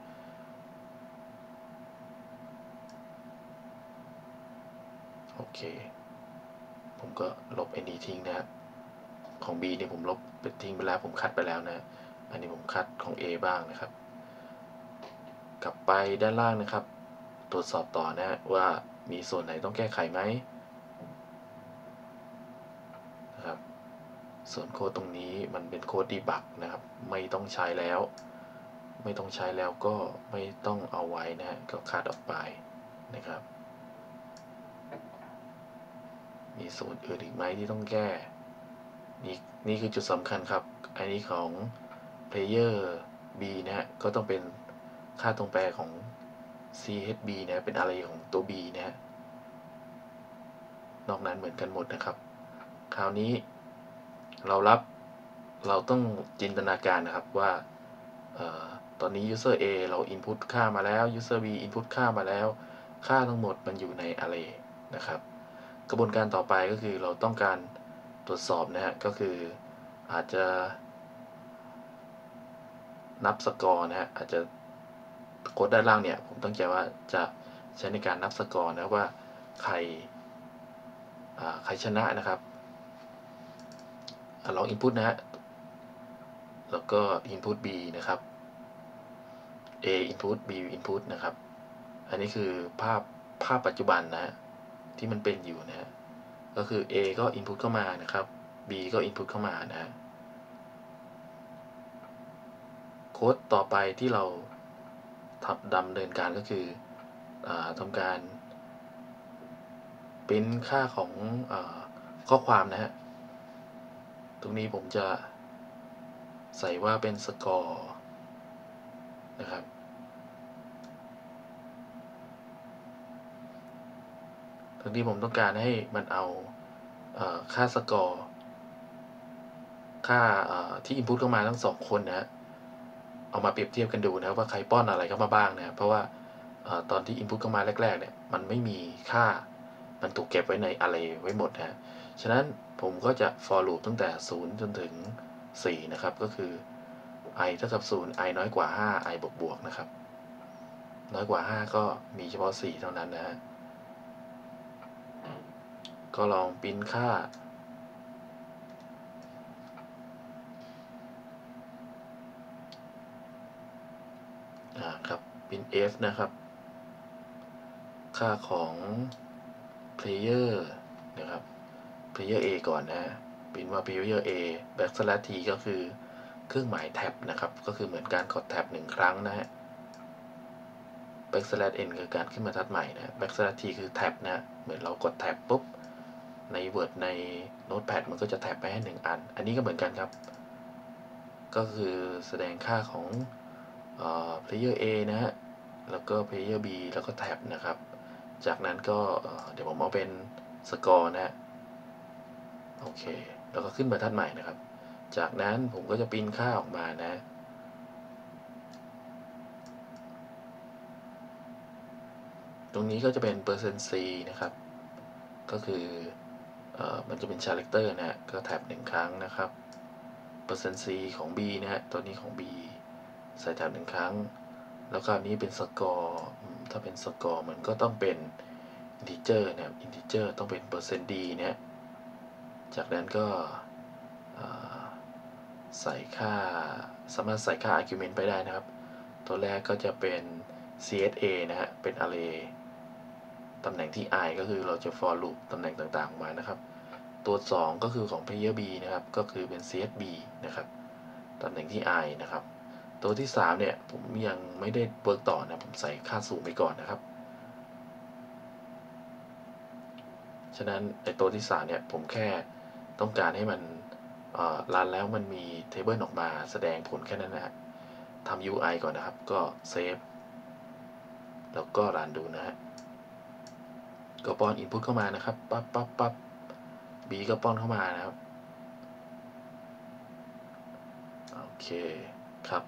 โอเคผมก็ลบ ND ทิ้งนะครับของ B เนี่ยผมลบไปทิ้งไปแล้วผมคัดไปแล้วนะอันนี้ผมคัดของ A บ้างนะครับกลับไปด้านล่างนะครับตรวจสอบต่อนะว่ามีส่วนไหนต้องแก้ไขไหมนะครับส่วนโค้ดตรงนี้มันเป็นโค้ดดีบักนะครับไม่ต้องใช้แล้วก็ไม่ต้องเอาไว้นะฮะก็คัดออกไปนะครับมีส่วนอื่นอีกไหมที่ต้องแก้นี่คือจุดสำคัญครับอันนี้ของ player B นะฮะก็ต้องเป็นค่าตรงแปรของ chb นะเป็นอะไรของตัว B นะฮะนอกนั้นเหมือนกันหมดนะครับคราวนี้เราต้องจินตนาการนะครับว่าตอนนี้ user A เรา input ค่ามาแล้ว user B input ค่ามาแล้วค่าทั้งหมดมันอยู่ใน array นะครับกระบวนการต่อไปก็คือเราต้องการตรวจสอบนะฮะก็คืออาจจะนับสกอร์นะฮะอาจจะโค้ดด้านล่างเนี่ยผมตั้งใจว่าจะใช้ในการนับสกอร์นะว่าใครชนะนะครับลอง input นะฮะแล้วก็ input B นะครับ A input B input นะครับอันนี้คือภาพปัจจุบันนะที่มันเป็นอยู่นะก็คือ A ก็ input เข้ามานะครับ B ก็ input เข้ามานะโค้ดต่อไปที่เราดำเนินการก็คือทำการเป็นค่าของข้อความนะฮะตรงนี้ผมจะใส่ว่าเป็นสกอร์นะครับทั้งที่ผมต้องการให้มันเอาค่าสกอร์ค่าที่ input เข้ามาทั้ง2คนนะเอามาเปรียบเทียบกันดูนะว่าใครป้อนอะไรเข้ามาบ้างนะเพราะว่าตอนที่ input เข้ามาแรกๆเนี่ยมันไม่มีค่ามันถูกเก็บไว้ใน array ไว้หมดนะฉะนั้นผมก็จะ for loop ตั้งแต่0จนถึง4นะครับก็คือ i เท่ากับ0 i น้อยกว่า5 i บวกนะครับน้อยกว่า5ก็มีเฉพาะ4เท่านั้นนะฮะก็ลองปริ้นค่าครับปริ้น f นะครับค่าของ player นะครับ player A ก่อนนะปริ้นว่า player A backslash t ก็คือเครื่องหมายแท็บนะครับก็คือเหมือนการกดแท็บ1ครั้งนะฮะ backslash n คือการขึ้นบรรทัดใหม่นะ backslash t คือแท็บนะเหมือนเรากดแท็บปุ๊บใน Word ใน Notepad มันก็จะแท็บไปให้1อันนี้ก็เหมือนกันครับก็คือแสดงค่าของplayer A นะฮะแล้วก็ player B แล้วก็แท็บนะครับจากนั้นก็เดี๋ยวผมเอาเป็นสกอร์นะฮะโอเคแล้วก็ขึ้นบรรทัดใหม่นะครับจากนั้นผมก็จะปริ้นค่าออกมานะตรงนี้ก็จะเป็น%C นะครับก็คือมันจะเป็น character นะฮะก็แท็บ1ครั้งนะครับเปอร์เซ็นต์ C ของ B นะฮะตัวนี้ของ B ใส่แท็บ1ครั้งแล้วคราวนี้เป็นสกอร์ถ้าเป็นสกอร์มันก็ต้องเป็น integer นะครับ integer ต้องเป็นเปอร์เซ็นต์ D นะฮะจากนั้นก็ใส่ค่าสามารถใส่ค่า argument ไปได้นะครับตัวแรกก็จะเป็น CSA นะฮะเป็น array ตำแหน่งที่ i ก็คือเราจะ for loop ตำแหน่งต่างๆออกมานะครับตัว2ก็คือของ player B นะครับก็คือเป็น CSB นะครับตำแหน่งที่ i นะครับตัวที่3เนี่ยผมยังไม่ได้เวิร์กต่อนะผมใส่ค่าสูงไปก่อนนะครับฉะนั้นในตัวที่3เนี่ยผมแค่ต้องการให้มันรันแล้วมันมีเทเบิลออกมาแสดงผลแค่นั้นนะฮะทำ UI ก่อนนะครับก็เซฟแล้วก็รันดูนะฮะก็ป้อน input เข้ามานะครับปั๊บ B ก็ป้อนเข้ามานะครับโอเคครับ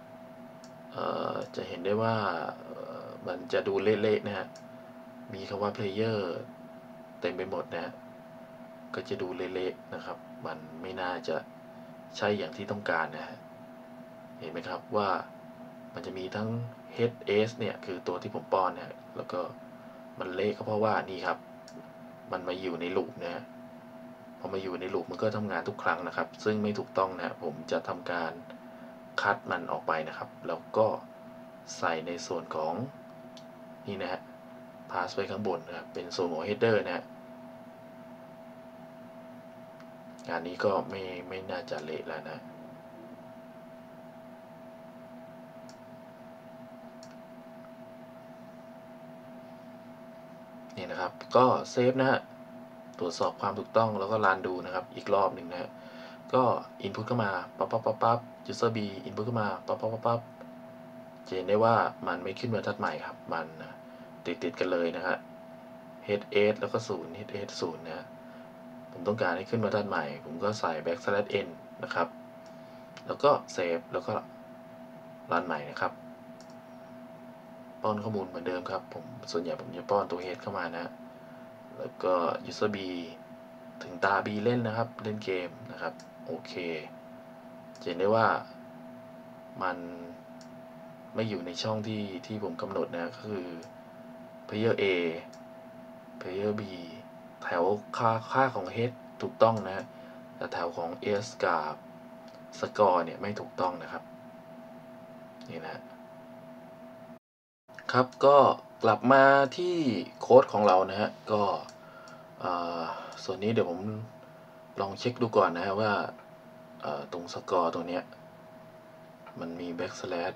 จะเห็นได้ว่ามันจะดูเละๆนะฮะมีคำว่า player เต็มไปหมดนะฮะก็จะดูเละๆนะครับมันไม่น่าจะใช่อย่างที่ต้องการนะฮะเห็นไหมครับว่ามันจะมีทั้ง HS เนี่ยคือตัวที่ผมป้อนนะแล้วก็มันเละก็เพราะว่านี่ครับมันมาอยู่ในลูปนะฮะพอมาอยู่ในลูปมันก็ทำงานทุกครั้งนะครับซึ่งไม่ถูกต้องนะผมจะทำการคัดมันออกไปนะครับแล้วก็ใส่ในส่วนของนี่นะฮะพาสไปข้างบนนะครับเป็นส่วนของ header นะฮะงานนี้ก็ไม่น่าจะเละแล้วนะนี่นะครับก็เซฟนะฮะตรวจสอบความถูกต้องแล้วก็รันดูนะครับอีกรอบหนึ่งนะฮะก็ input เข้ามาปั๊บ user B input เข้ามาปั๊บจะเห็นได้ว่ามันไม่ขึ้นบรรทัดใหม่ครับมันติดกันเลยนะฮะ h8 แล้วก็0 h8 0นะฮะผมต้องการให้ขึ้นบรรทัดใหม่ผมก็ใส่ \n นะครับแล้วก็เซฟแล้วก็รันใหม่นะครับป้อนข้อมูลเหมือนเดิมครับส่วนใหญ่ผมจะป้อนตัว head เข้ามานะแล้วก็ user B ถึงตา B เล่นนะครับเล่นเกมนะครับโอเคเห็นได้ว่ามันไม่อยู่ในช่องที่ผมกำหนดนะก็คือ player A player B แถวค่าของ head ถูกต้องนะแต่แถวของ S กับสกอร์เนี่ยไม่ถูกต้องนะครับนี่นะครับก็กลับมาที่โค้ดของเรานะฮะก็ส่วนนี้เดี๋ยวผมลองเช็คดูก่อนนะฮะว่าตรงสกอร์ตรงเนี้ยมันมี backslash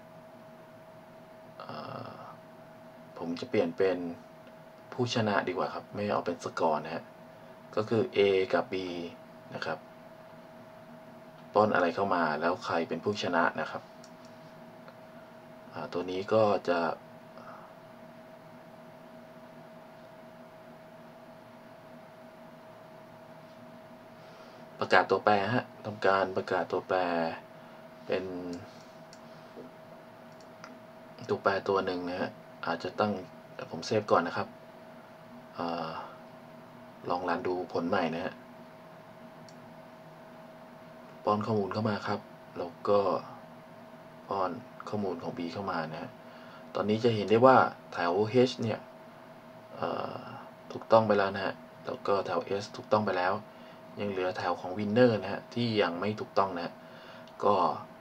ผมจะเปลี่ยนเป็นผู้ชนะดีกว่าครับไม่เอาเป็นสกอร์นะฮะก็คือ A กับ B นะครับป้อนอะไรเข้ามาแล้วใครเป็นผู้ชนะนะครับตัวนี้ก็จะประกาศตัวแปรฮะทำการประกาศตัวแปรเป็นตัวแปรตัวหนึ่งนะฮะอาจจะตั้งผมเซฟก่อนนะครับลองรันดูผลใหม่นะฮะป้อนข้อมูลเข้ามาครับแล้วก็ป้อนข้อมูลของ B เข้ามานะฮะตอนนี้จะเห็นได้ว่าแถว H เนี่ยถูกต้องไปแล้วนะฮะแล้วก็แถว S ถูกต้องไปแล้วยังเหลือแถวของ Winner นะฮะที่ยังไม่ถูกต้องนะก็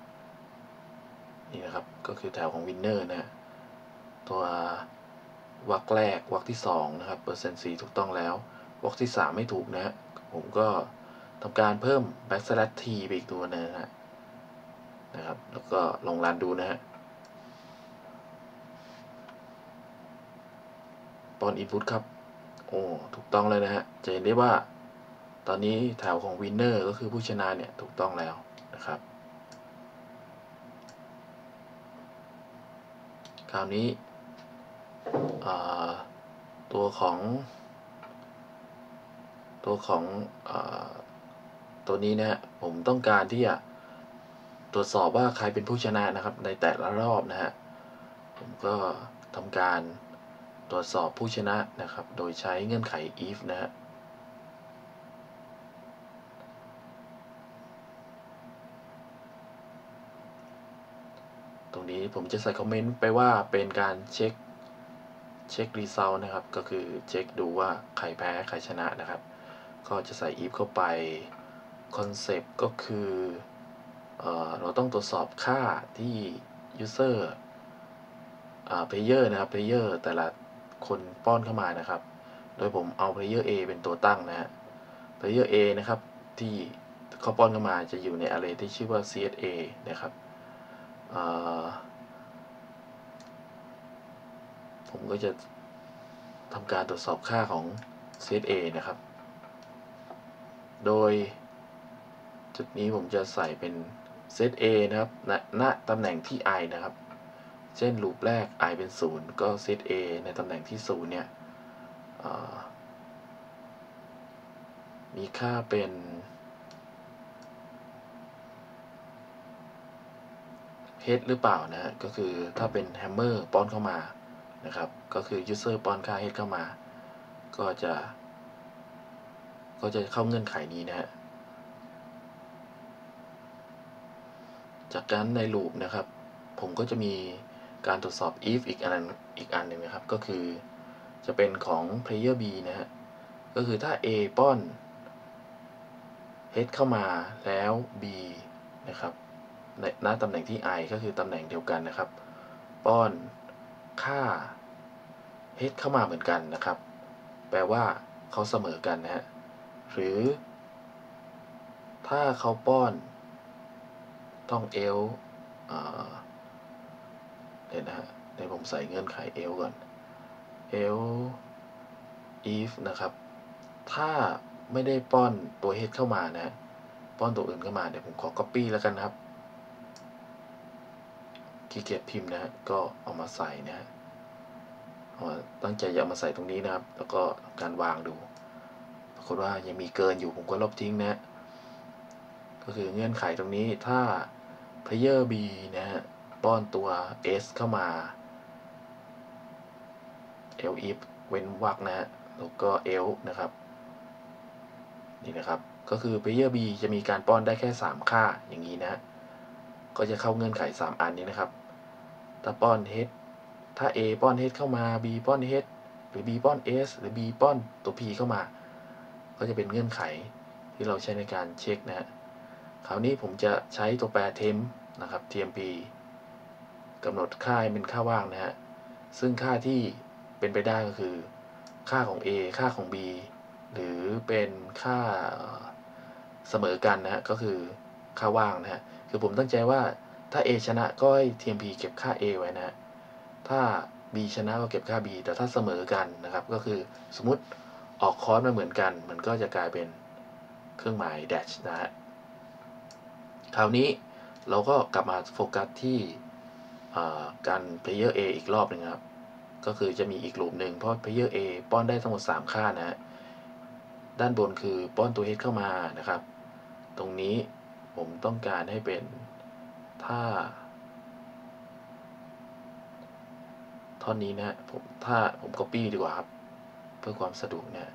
นี่นะครับก็คือแถวของ Winner นะตัววรรคแรกวรรคที่2นะครับเปอร์เซ็นต์ C ถูกต้องแล้ววรรคที่3ไม่ถูกนะฮะผมก็ทำการเพิ่ม \t ไปอีกตัวนึงนะครับแล้วก็ลองรันดูนะฮะป้อน input ครับโอ้ถูกต้องเลยนะฮะจะเห็นได้ว่าตอนนี้แถวของ winner ก็คือผู้ชนะเนี่ยถูกต้องแล้วนะครับคราวนี้ตัวของตัวนี้นะฮะผมต้องการที่จะตรวจสอบว่าใครเป็นผู้ชนะนะครับในแต่ละรอบนะฮะผมก็ทำการตรวจสอบผู้ชนะนะครับโดยใช้เงื่อนไข if นะฮะรงนี้ผมจะใส่คอมเมนต์ไปว่าเป็นการเช็ครีซัลนะครับก็คือเช็คดูว่าใครแพ้ใครชนะนะครับก็จะใส่ if เข้าไปคอนเซปต์ก็คือเราต้องตรวจสอบค่าที่ user player นะครับ player แต่ละคนป้อนเข้ามานะครับโดยผมเอา player A เป็นตัวตั้งนะฮะ player A นะครับที่เขาป้อนเข้ามาจะอยู่ใน array ที่ชื่อว่า CSA นะครับผมก็จะทำการตรวจสอบค่าของ CSA นะครับโดยจุดนี้ผมจะใส่เป็น CSA นะครับณตำแหน่งที่ i นะครับเช่นลูปแรก i เป็น0ก็ CSA ในตำแหน่งที่0เนี่ยมีค่าเป็นhead หรือเปล่านะก็คือถ้าเป็น hammer ป้อนเข้ามานะครับก็คือ user ป้อนค่า head เข้ามาก็จะเข้าเงื่อนไขนี้นะฮะจากนั้นในลูปนะครับผมก็จะมีการตรวจสอบ if อีกอันหนึ่งนะครับก็คือจะเป็นของ player B นะฮะก็คือถ้า A ป้อน head เข้ามาแล้ว B นะครับณตำแหน่งที่ i ก็คือตำแหน่งเดียวกันนะครับป้อนค่า head เข้ามาเหมือนกันนะครับแปลว่าเขาเสมอกันนะฮะหรือถ้าเขาป้อนต้อง else เดี๋ยวนะฮะเดี๋ยวผมใส่เงื่อนไข else ก่อน else if นะครับถ้าไม่ได้ป้อนตัว head เข้ามานะป้อนตัวอื่นเข้ามาเดี๋ยวผมขอ copy แล้วกันนะครับขี้เกียจพิมพ์นะฮะก็เอามาใส่นะฮะตั้งใจจะเอามาใส่ตรงนี้นะครับแล้วก็การวางดูปรากฏว่ายังมีเกินอยู่ผมก็ลบทิ้งนะก็คือเงื่อนไขตรงนี้ถ้า player B นะฮะป้อนตัว S เข้ามา else if เว้นวรรคนะฮะแล้วก็ else นะครับนี่นะครับก็คือ player B จะมีการป้อนได้แค่3ค่าอย่างนี้นะก็จะเข้าเงื่อนไข3อันนี้นะครับถ้าป้อน head ถ้า A ป้อน head เข้ามา B ป้อน head หรือ B ป้อน S หรือ B ป้อนตัว P เข้ามาก็จะเป็นเงื่อนไขที่เราใช้ในการเช็คนะฮะคราวนี้ผมจะใช้ตัวแปร temp นะครับ tmp กำหนดค่าให้เป็นค่าว่างนะฮะซึ่งค่าที่เป็นไปได้ก็คือค่าของ A ค่าของ B หรือเป็นค่าเสมอกันนะฮะก็คือค่าว่างนะฮะคือผมตั้งใจว่าถ้า A ชนะก็ให้ tmp เก็บค่า A ไว้นะฮะถ้า B ชนะก็เก็บค่า B แต่ถ้าเสมอกันนะครับก็คือสมมุติออกคอร์สมาเหมือนกันมันก็จะกลายเป็นเครื่องหมาย dash นะฮะคราวนี้เราก็กลับมาโฟกัสที่การ player A อีกรอบหนึ่งครับก็คือจะมีอีกลูปหนึ่งเพราะ player A ป้อนได้ทั้งหมด3ค่านะฮะด้านบนคือป้อนตัว head เข้ามานะครับตรงนี้ผมต้องการให้เป็นถ้าท่อนนี้นะผม copy ดีกว่าครับเพื่อความสะดวกนะ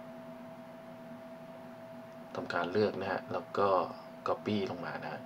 ทำการเลือกนะฮะแล้วก็ copy ลงมานะ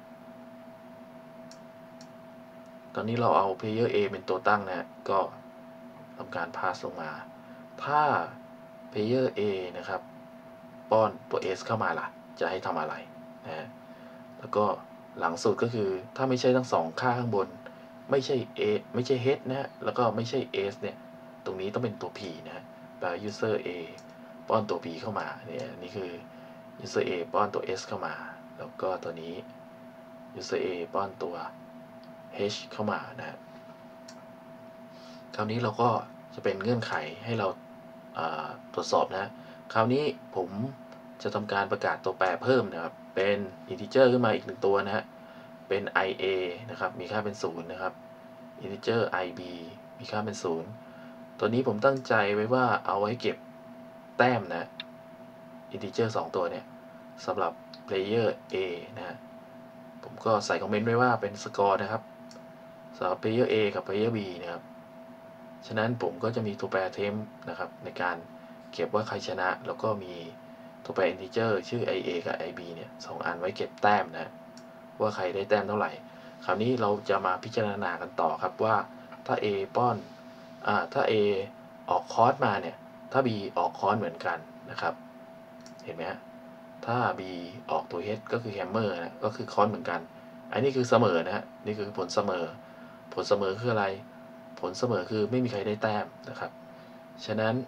ตอนนี้เราเอา player A เป็นตัวตั้งนะก็ทำการ pass ลงมาถ้า player A นะครับป้อนตัว S เข้ามาล่ะจะให้ทำอะไรนะแล้วก็หลังสุดก็คือถ้าไม่ใช่ทั้ง2ค่าข้างบนไม่ใช่ A ไม่ใช่ head นะแล้วก็ไม่ใช่ S เนี่ยตรงนี้ต้องเป็นตัว P นะแปล user A ป้อนตัว P เข้ามาเนี่ยนี่คือ user A ป้อนตัว S เข้ามาแล้วก็ตัวนี้ user A ป้อนตัว H เข้ามานะคราวนี้เราก็จะเป็นเงื่อนไขให้เราตรวจสอบนะคราวนี้ผมจะทำการประกาศตัวแปรเพิ่มนะครับเป็น integer ขึ้นมาอีก1ตัวนะฮะเป็น ia นะครับมีค่าเป็น0นะครับ integer ib มีค่าเป็น0ตัวนี้ผมตั้งใจไว้ว่าเอาไว้เก็บแต้มนะ integer 2ตัวเนี่ยสำหรับ player a นะผมก็ใส่คอมเมนต์ไว้ว่าเป็นสกอร์นะครับสำหรับ player a กับ player b นะครับฉะนั้นผมก็จะมีตัวแปร temp นะครับในการเก็บว่าใครชนะแล้วก็มีตัวแปร integer ชื่อ ia กับ ib เนี่ย2อันไว้เก็บแต้มนะว่าใครได้แต้มเท่าไหร่คราวนี้เราจะมาพิจารณากันต่อครับว่าถ้า A ป้อนถ้า A ออกคอร์สมาเนี่ยถ้า B ออกคอร์สเหมือนกันนะครับเห็นไหมฮะถ้า B ออกตัว H ก็คือแฮมเมอร์นะก็คือคอร์สเหมือนกันอันนี้คือเสมอนะฮะนี่คือผลเสมอผลเสมอคืออะไรผลเสมอคือไม่มีใครได้แต้มนะครับฉะนั้น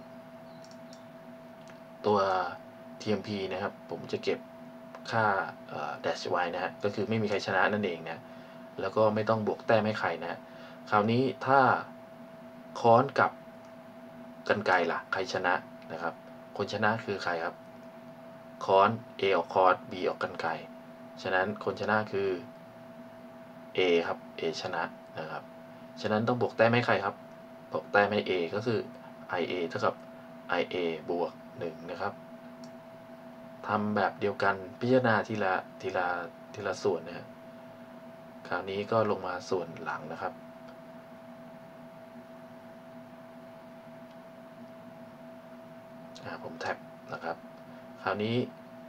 ตัว TMP นะครับผมจะเก็บค่าdash y นะฮะก็คือไม่มีใครชนะนั่นเองนะแล้วก็ไม่ต้องบวกแต้มให้ใครนะคราวนี้ถ้าค้อนกับกรรไกรล่ะใครชนะนะครับคนชนะคือใครครับค้อน A ออกค้อน B ออกกรรไกรฉะนั้นคนชนะคือ A ครับ A ชนะนะครับฉะนั้นต้องบวกแต้มให้ใครครับบวกแต้มให้ A ก็คือ IA เท่ากับ IA บวก1นะครับทำแบบเดียวกันพิจารณาทีละส่วนนะคราวนี้ก็ลงมาส่วนหลังนะครับผมแท็บนะครับคราวนี้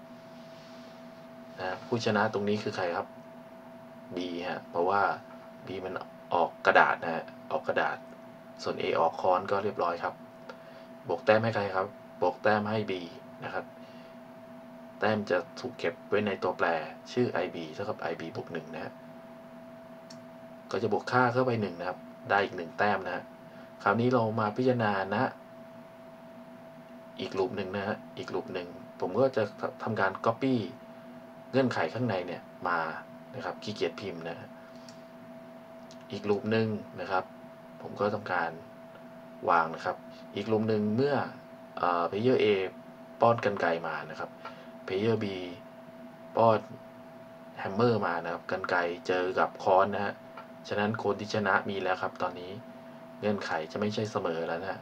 ผู้ชนะตรงนี้คือใครครับ B ฮะเพราะว่า B มันออกกระดาษนะฮะออกกระดาษส่วน A ออกค้อนก็เรียบร้อยครับบวกแต้มให้ใครครับบวกแต้มให้ B นะครับแต้มจะถูกเก็บไว้ในตัวแปรชื่อ IB เท่ากับ IB บวก1นะฮะก็จะบวกค่าเข้าไป1นะครับได้อีก1แต้มนะฮะคราวนี้เรามาพิจารณานะอีกลูปหนึ่งนะฮะอีกลูปหนึ่งผมก็จะทำการ Copy เงื่อนไขข้างในเนี่ยมานะครับขี้เกียจพิมพ์นะอีกลูปหนึ่งนะครับผมก็ทำการวางนะครับอีกลูปหนึ่งเมื่อplayer A ป้อนกรรไกรมานะครับplayer B ป้อนแฮมเมอร์มานะครับกรรไกรเจอกับค้อนนะฮะฉะนั้นคนที่ชนะมีแล้วครับตอนนี้เงื่อนไขจะไม่ใช่เสมอแล้วนะ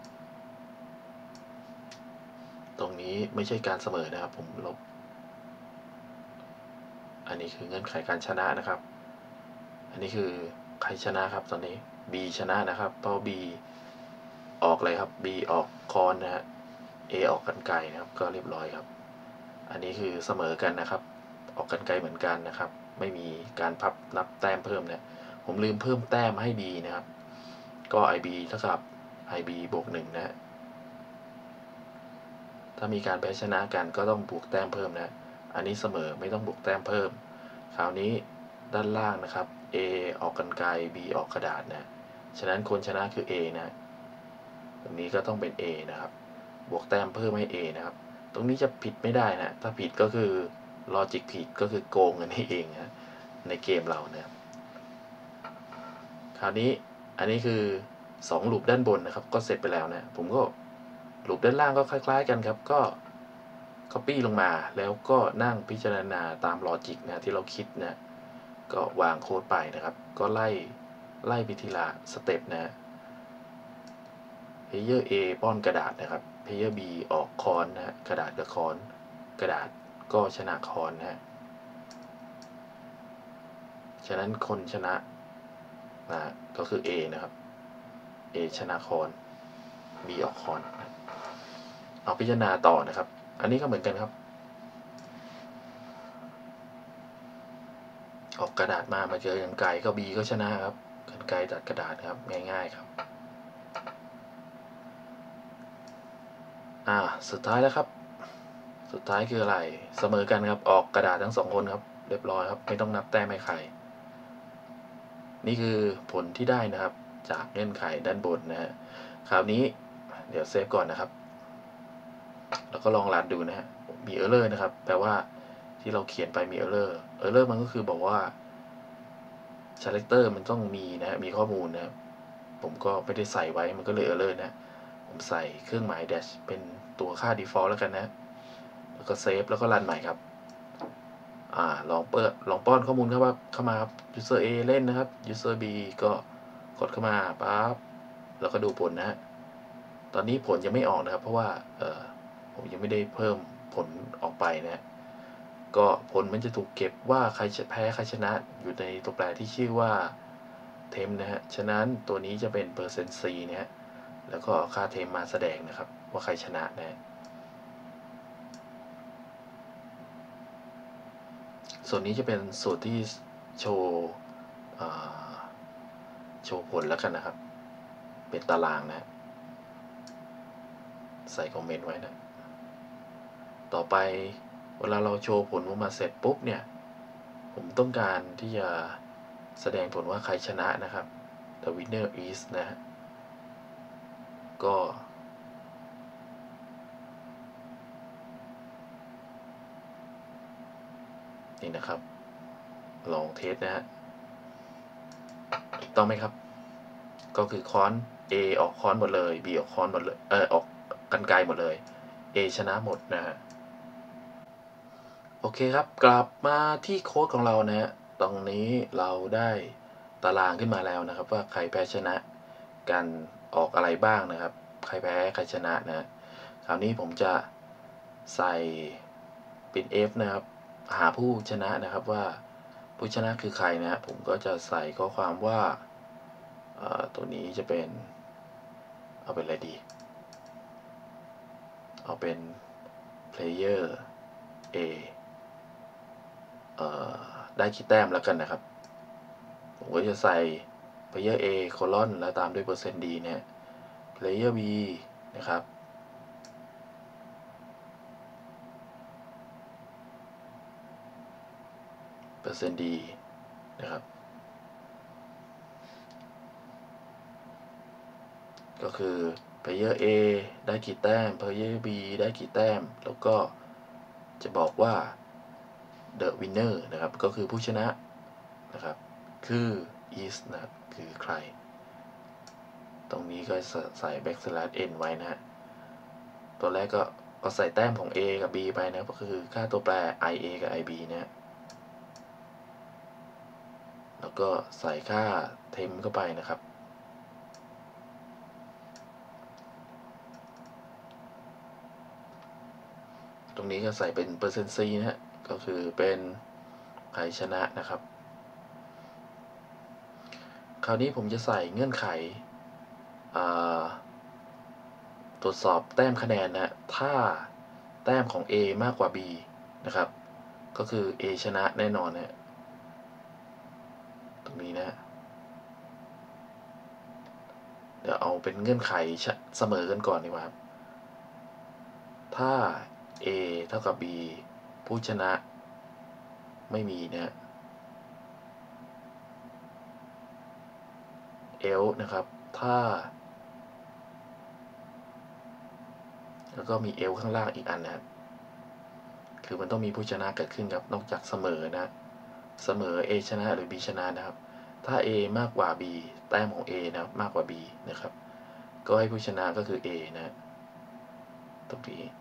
ตรงนี้ไม่ใช่การเสมอนะครับผมลบอันนี้คือเงื่อนไขการชนะนะครับอันนี้คือใครชนะครับตอนนี้ B ชนะนะครับเพราะ B ออกเลยครับ B ออกคอนนะฮะ A ออกกรรไกรนะครับก็เรียบร้อยครับอันนี้คือเสมอกันนะครับออกกรรไกรเหมือนกันนะครับไม่มีการพับนับแต้มเพิ่มเนี่ยผมลืมเพิ่มแต้มให้ B นะครับก็ IB เท่ากับ IB บวก1นะฮะถ้ามีการแพ้ชนะกันก็ต้องบวกแต้มเพิ่มนะอันนี้เสมอไม่ต้องบวกแต้มเพิ่มคราวนี้ด้านล่างนะครับ A ออกกรรไกร B ออกกระดาษนะฉะนั้นคนชนะคือ A นะตรงนี้ก็ต้องเป็น A นะครับบวกแต้มเพิ่มให้ A นะครับตรงนี้จะผิดไม่ได้นะถ้าผิดก็คือลอจิกผิดก็คือโกงกันให้เองนะในเกมเรานะคราวนี้อันนี้คือ2ลูปด้านบนนะครับก็เสร็จไปแล้วนะผมก็ลูปด้านล่างก็คล้ายๆกันครับก็ Copy ลงมาแล้วก็นั่งพิจารณาตามลอจิกนะที่เราคิดนะก็วางโค้ดไปนะครับก็ไล่ไปทีละสเต็ปนะ Player A ป้อนกระดาษนะครับ Player B ออกคอนนะกระดาษกับคอนกระดาษก็ชนะคอนนะฉะนั้นคนชนะก็คือ A นะครับ A ชนะคอน B ออกคอนเอาพิจารณาต่อนะครับอันนี้ก็เหมือนกันครับออกกระดาษมาเจอกรรไกรก็ B ก็ชนะครับกรรไกรตัดกระดาษครับง่ายๆครับสุดท้ายแล้วครับสุดท้ายคืออะไรเสมอกันครับออกกระดาษทั้ง2คนครับเรียบร้อยครับไม่ต้องนับแต้มให้ใครนี่คือผลที่ได้นะครับจากเงื่อนไขด้านบนนะฮะคราวนี้เดี๋ยวเซฟก่อนนะครับแล้วก็ลองรันดูนะฮะมี error นะครับแปลว่าที่เราเขียนไปมี error มันก็คือบอกว่า selector มันต้องมีนะมีข้อมูลนะผมก็ไม่ได้ใส่ไว้มันก็เลย error นะผมใส่เครื่องหมาย dash เป็นตัวค่า default แล้วกันนะแล้วก็เซฟแล้วก็รันใหม่ครับลองป้อนข้อมูลเข้ามาครับ user A เล่นนะครับ user B ก็กดเข้ามาปั๊บแล้วก็ดูผลนะฮะตอนนี้ผลยังไม่ออกนะครับเพราะว่าผมยังไม่ได้เพิ่มผลออกไปนะก็ผลมันจะถูกเก็บว่าใครแพ้ใครชนะอยู่ในตัวแปรที่ชื่อว่าเทมนะฮะฉะนั้นตัวนี้จะเป็น%C นะฮะแล้วก็ค่าเทมมาแสดงนะครับว่าใครชนะนะส่วนนี้จะเป็นส่วนที่โชว์โชว์ผลแล้วกันนะครับเป็นตารางนะใส่คอมเมนต์ไว้นะต่อไปเวลาเราโชว์ผลออกมาเสร็จปุ๊บเนี่ยผมต้องการที่จะแสดงผลว่าใครชนะนะครับ The winner is นะฮะก็นี่นะครับลองเทสนะฮะถูกต้องไหมครับก็คือค้อน A ออกค้อนหมดเลย B ออกค้อนหมดเลยออกกรรไกรหมดเลย A ชนะหมดนะฮะโอเคครับกลับมาที่โค้ดของเรานะฮะตรงนี้เราได้ตารางขึ้นมาแล้วนะครับว่าใครแพ้ชนะกันออกอะไรบ้างนะครับใครแพ้ใครชนะนะคราวนี้ผมจะใส่เป็น F นะครับหาผู้ชนะนะครับว่าผู้ชนะคือใครนะผมก็จะใส่ข้อความว่าตัวนี้จะเป็นเอาเป็นอะไรดีเอาเป็น player A ได้กี่แต้มแล้วกันนะครับผมก็จะใส่ player A โคลอนแล้วตามด้วย%D เนี่ย player B นะครับ%D นะครับก็คือ player A ได้กี่แต้ม player B ได้กี่แต้มแล้วก็จะบอกว่า the winner นะครับก็คือผู้ชนะนะครับคือ is นะครับคือใครตรงนี้ก็ใส่ backslash n ไว้นะฮะตัวแรกก็ใส่แต้มของ A กับ B ไปนะก็คือค่าตัวแปร IA กับ IB นะแล้วก็ใส่ค่า temp เข้าไปนะครับตรงนี้ก็ใส่เป็น%C นะฮะก็คือเป็นใครชนะนะครับคราวนี้ผมจะใส่เงื่อนไขตรวจสอบแต้มคะแนนนะถ้าแต้มของ A มากกว่า B นะครับก็คือ A ชนะแน่นอนนะตรงนี้นะเดี๋ยวเอาเป็นเงื่อนไขเสมอกันก่อนดีกว่าครับถ้า A เท่ากับ B ผู้ชนะไม่มีนะL นะครับถ้าแล้วก็มี L ข้างล่างอีกอันนะครับคือมันต้องมีผู้ชนะเกิดขึ้นครับนอกจากเสมอนะเสมอ A ชนะหรือ B ชนะนะครับถ้า A มากกว่า B แต้มของ A นะครับมากกว่า B นะครับก็ให้ผู้ชนะก็คือ A นะตรงนี้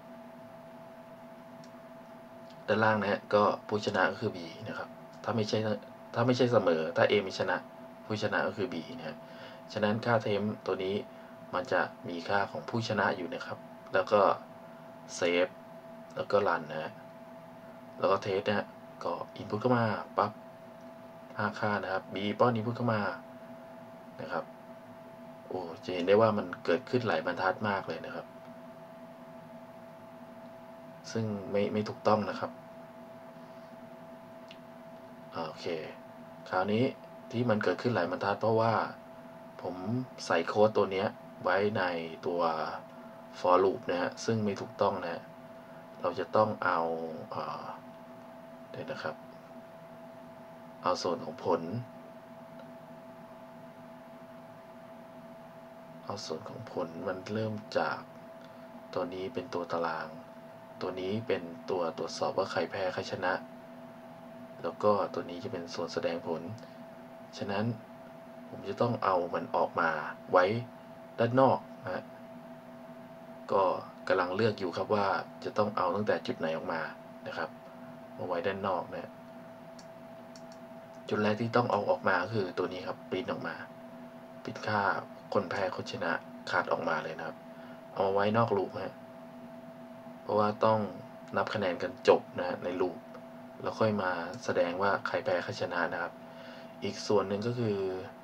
ด้านล่างนะฮะก็ผู้ชนะก็คือ B นะครับถ้าไม่ใช่เสมอถ้า A ไม่ชนะผู้ชนะก็คือ B นะฉะนั้นค่าเทมตัวนี้มันจะมีค่าของผู้ชนะอยู่นะครับแล้วก็เซฟแล้วก็รันนะฮะแล้วก็เทสนะฮะก็อินพุตเข้ามาปั๊บ5ค่านะครับ B ป้อนอินพุตเข้ามานะครับโอ้จะเห็นได้ว่ามันเกิดขึ้นหลายบรรทัดมากเลยนะครับซึ่งไม่ถูกต้องนะครับโอเคคราวนี้ที่มันเกิดขึ้นหลายบรรทัดเพราะว่าผมใส่โค้ดตัวนี้ไว้ในตัว for loop นะฮะซึ่งไม่ถูกต้องนะเราจะต้องเอาเดี๋ยวนะครับเอาส่วนของผลมันเริ่มจากตัวนี้เป็นตัวตารางตัวนี้เป็นตัวตรวจสอบว่าใครแพ้ใครชนะแล้วก็ตัวนี้จะเป็นส่วนแสดงผลฉะนั้นผมจะต้องเอามันออกมาไว้ด้านนอกนะก็กำลังเลือกอยู่ครับว่าจะต้องเอาตั้งแต่จุดไหนออกมานะครับมาไว้ด้านนอกนะจุดแรกที่ต้องเอาออกมาคือตัวนี้ครับปริ้นออกมาปริ้นค่าคนแพ้คนชนะขาดออกมาเลยนะครับเอามาไว้นอกลูปนะเพราะว่าต้องนับคะแนนกันจบนะในลูปแล้วค่อยมาแสดงว่าใครแพ้ใครชนะนะครับอีกส่วนหนึ่งก็คือ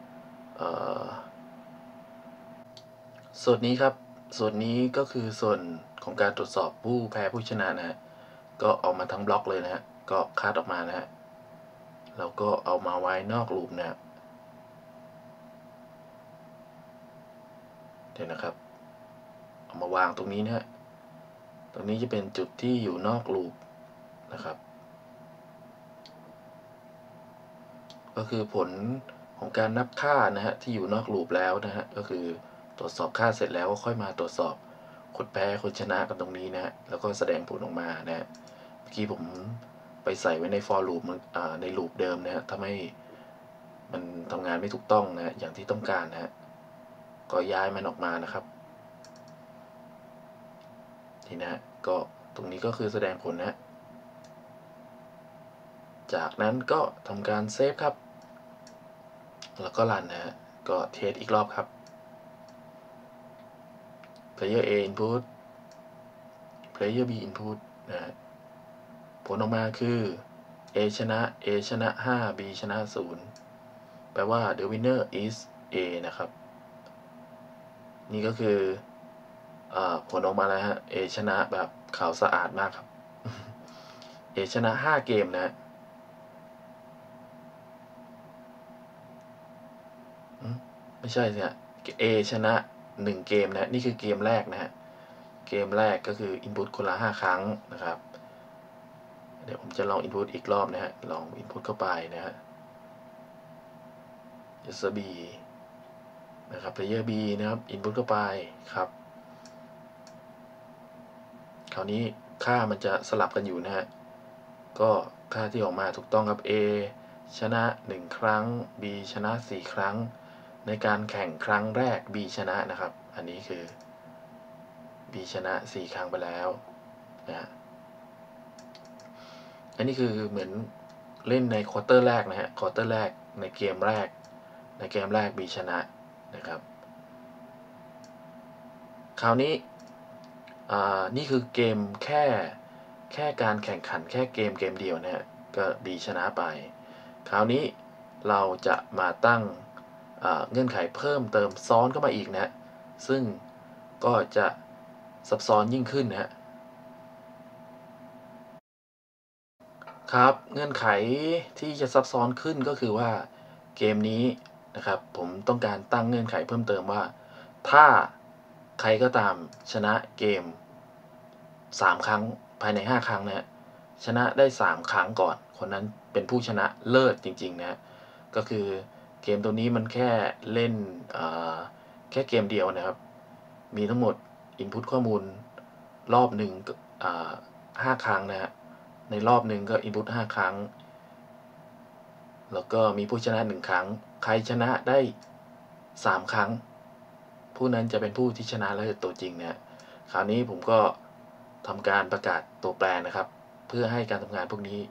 ส่วนนี้ครับส่วนนี้ก็คือส่วนของการตรวจสอบผู้แพ้ผู้ชนะนะฮะก็ออกมาทั้งบล็อกเลยนะฮะก็คัดออกมานะฮะแล้วก็เอามาไว้นอกลูปนะเดี๋ยวนะครับเอามาวางตรงนี้นะฮะตรงนี้จะเป็นจุดที่อยู่นอกลูปนะครับก็คือผลของการนับค่านะฮะที่อยู่นอกลูปแล้วนะฮะก็คือตรวจสอบค่าเสร็จแล้วก็ค่อยมาตรวจสอบคนแพ้คนชนะกันตรงนี้นะฮะแล้วก็แสดงผลออกมานะฮะเมื่อกี้ผมไปใส่ไว้ใน for loop ในลูปเดิมนะฮะทำให้มันทำงานไม่ถูกต้องนะฮะอย่างที่ต้องการนะฮะก็ย้ายมันออกมานะครับนี่นะฮะก็ตรงนี้ก็คือแสดงผลนะจากนั้นก็ทำการเซฟครับแล้วก็รันนะฮะก็เทสอีกรอบครับ player A input player B input นะฮะผลออกมาคือ A ชนะ A ชนะ5 B ชนะ0แปลว่า the winner is A นะครับนี่ก็คือผลออกมาแล้วฮะ A ชนะแบบขาวสะอาดมากครับ A ชนะ5เกมนะไม่ใช่สิฮะ A ชนะ1เกมนะนี่คือเกมแรกนะฮะเกมแรกก็คือ input คนละ5ครั้งนะครับเดี๋ยวผมจะลอง input อีกรอบนะฮะลอง input เข้าไปนะฮะ user B นะครับ player B นะครับ input เข้าไปครับคราวนี้ค่ามันจะสลับกันอยู่นะฮะก็ค่าที่ออกมาถูกต้องครับ A ชนะ1ครั้ง B ชนะ4ครั้งในการแข่งครั้งแรก B ชนะนะครับอันนี้คือ B ชนะ4ครั้งไปแล้วนะอันนี้คือเหมือนเล่นในควอเตอร์แรกนะฮะควอเตอร์แรกในเกมแรกB ชนะนะครับคราวนี้นี่คือเกมแค่การแข่งขันแค่เกมเดียวนะฮะก็ B ชนะไปคราวนี้เราจะมาตั้งเงื่อนไขเพิ่มเติมซ้อนเข้ามาอีกนะซึ่งก็จะซับซ้อนยิ่งขึ้นนะฮะครับเงื่อนไขที่จะซับซ้อนขึ้นก็คือว่าเกมนี้นะครับผมต้องการตั้งเงื่อนไขเพิ่มเติมว่าถ้าใครก็ตามชนะเกม3ครั้งภายใน5ครั้งนะฮะชนะได้3ครั้งก่อนคนนั้นเป็นผู้ชนะเลิศจริงๆนะก็คือเกมตัวนี้มันแค่เล่นแค่เกมเดียวนะครับมีทั้งหมด input ข้อมูลรอบหนึ่ง5ครั้งนะฮะในรอบหนึ่งก็ input 5ครั้งแล้วก็มีผู้ชนะ1ครั้งใครชนะได้3ครั้งผู้นั้นจะเป็นผู้ที่ชนะเลิศตัวจริงนะคราวนี้ผมก็ทำการประกาศตัวแปรนะครับเพื่อให้การทำงานพวกนี้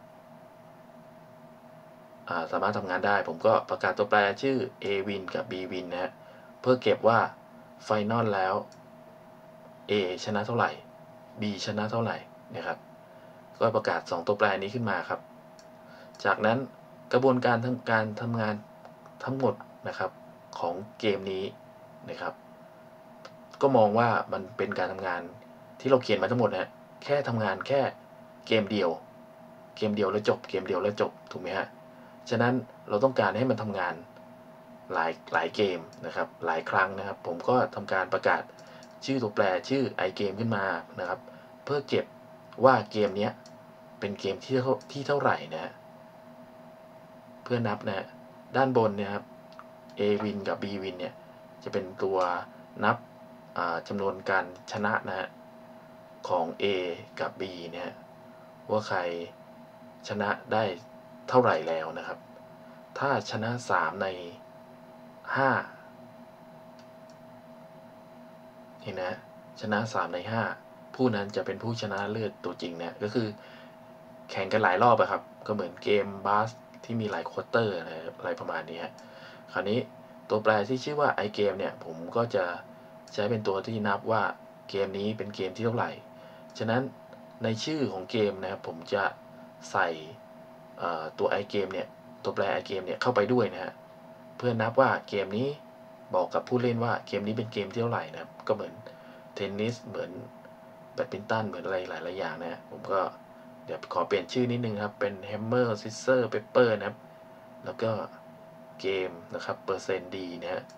สามารถทำงานได้ผมก็ประกาศตัวแปรชื่อ A win กับ B win นะฮะเพื่อเก็บว่า final แล้ว A ชนะเท่าไหร่ B ชนะเท่าไหร่นะครับก็ประกาศ2ตัวแปรนี้ขึ้นมาครับจากนั้นกระบวนการทำงานทั้งหมดนะครับของเกมนี้นะครับก็มองว่ามันเป็นการทำงานที่เราเขียนมาทั้งหมดนะแค่ทำงานแค่เกมเดียวแล้วจบเกมเดียวแล้วจบถูกไหมฮะฉะนั้นเราต้องการให้มันทำงานหลายเกมนะครับหลายครั้งนะครับผมก็ทำการประกาศชื่อตัวแปรชื่อ iGame ขึ้นมานะครับเพื่อเก็บว่าเกมนี้เป็นเกมที่เท่าไหร่นะฮะเพื่อนับนะด้านบนเนี่ยครับ A win กับ B win เนี่ยจะเป็นตัวนับจำนวนการชนะนะฮะของ A กับ B เนี่ยว่าใครชนะได้เท่าไหร่แล้วนะครับถ้าชนะ3ใน5นี่นะชนะ3ใน5ผู้นั้นจะเป็นผู้ชนะเลิศตัวจริงเนี่ยก็คือแข่งกันหลายรอบอะครับก็เหมือนเกมบาสที่มีหลายควอเตอร์อะไรประมาณนี้คราวนี้ตัวแปรที่ชื่อว่า iGame เนี่ยผมก็จะใช้เป็นตัวที่นับว่าเกมนี้เป็นเกมที่เท่าไหร่ฉะนั้นในชื่อของเกมนะครับผมจะใส่ตัว iGame เนี่ยตัวแปร iGame เนี่ยเข้าไปด้วยนะฮะเพื่อนับว่าเกมนี้บอกกับผู้เล่นว่าเกมนี้เป็นเกมที่เท่าไหร่นะครับก็เหมือนเทนนิสเหมือนแบดมินตันเหมือนอะไรหลายๆอย่างนะผมก็เดี๋ยวขอเปลี่ยนชื่อนิดนึงครับเป็น Hammer Scissor Paper นะครับแล้วก็เกมนะครับเปอร์เซ็นต์ดีนะฮะ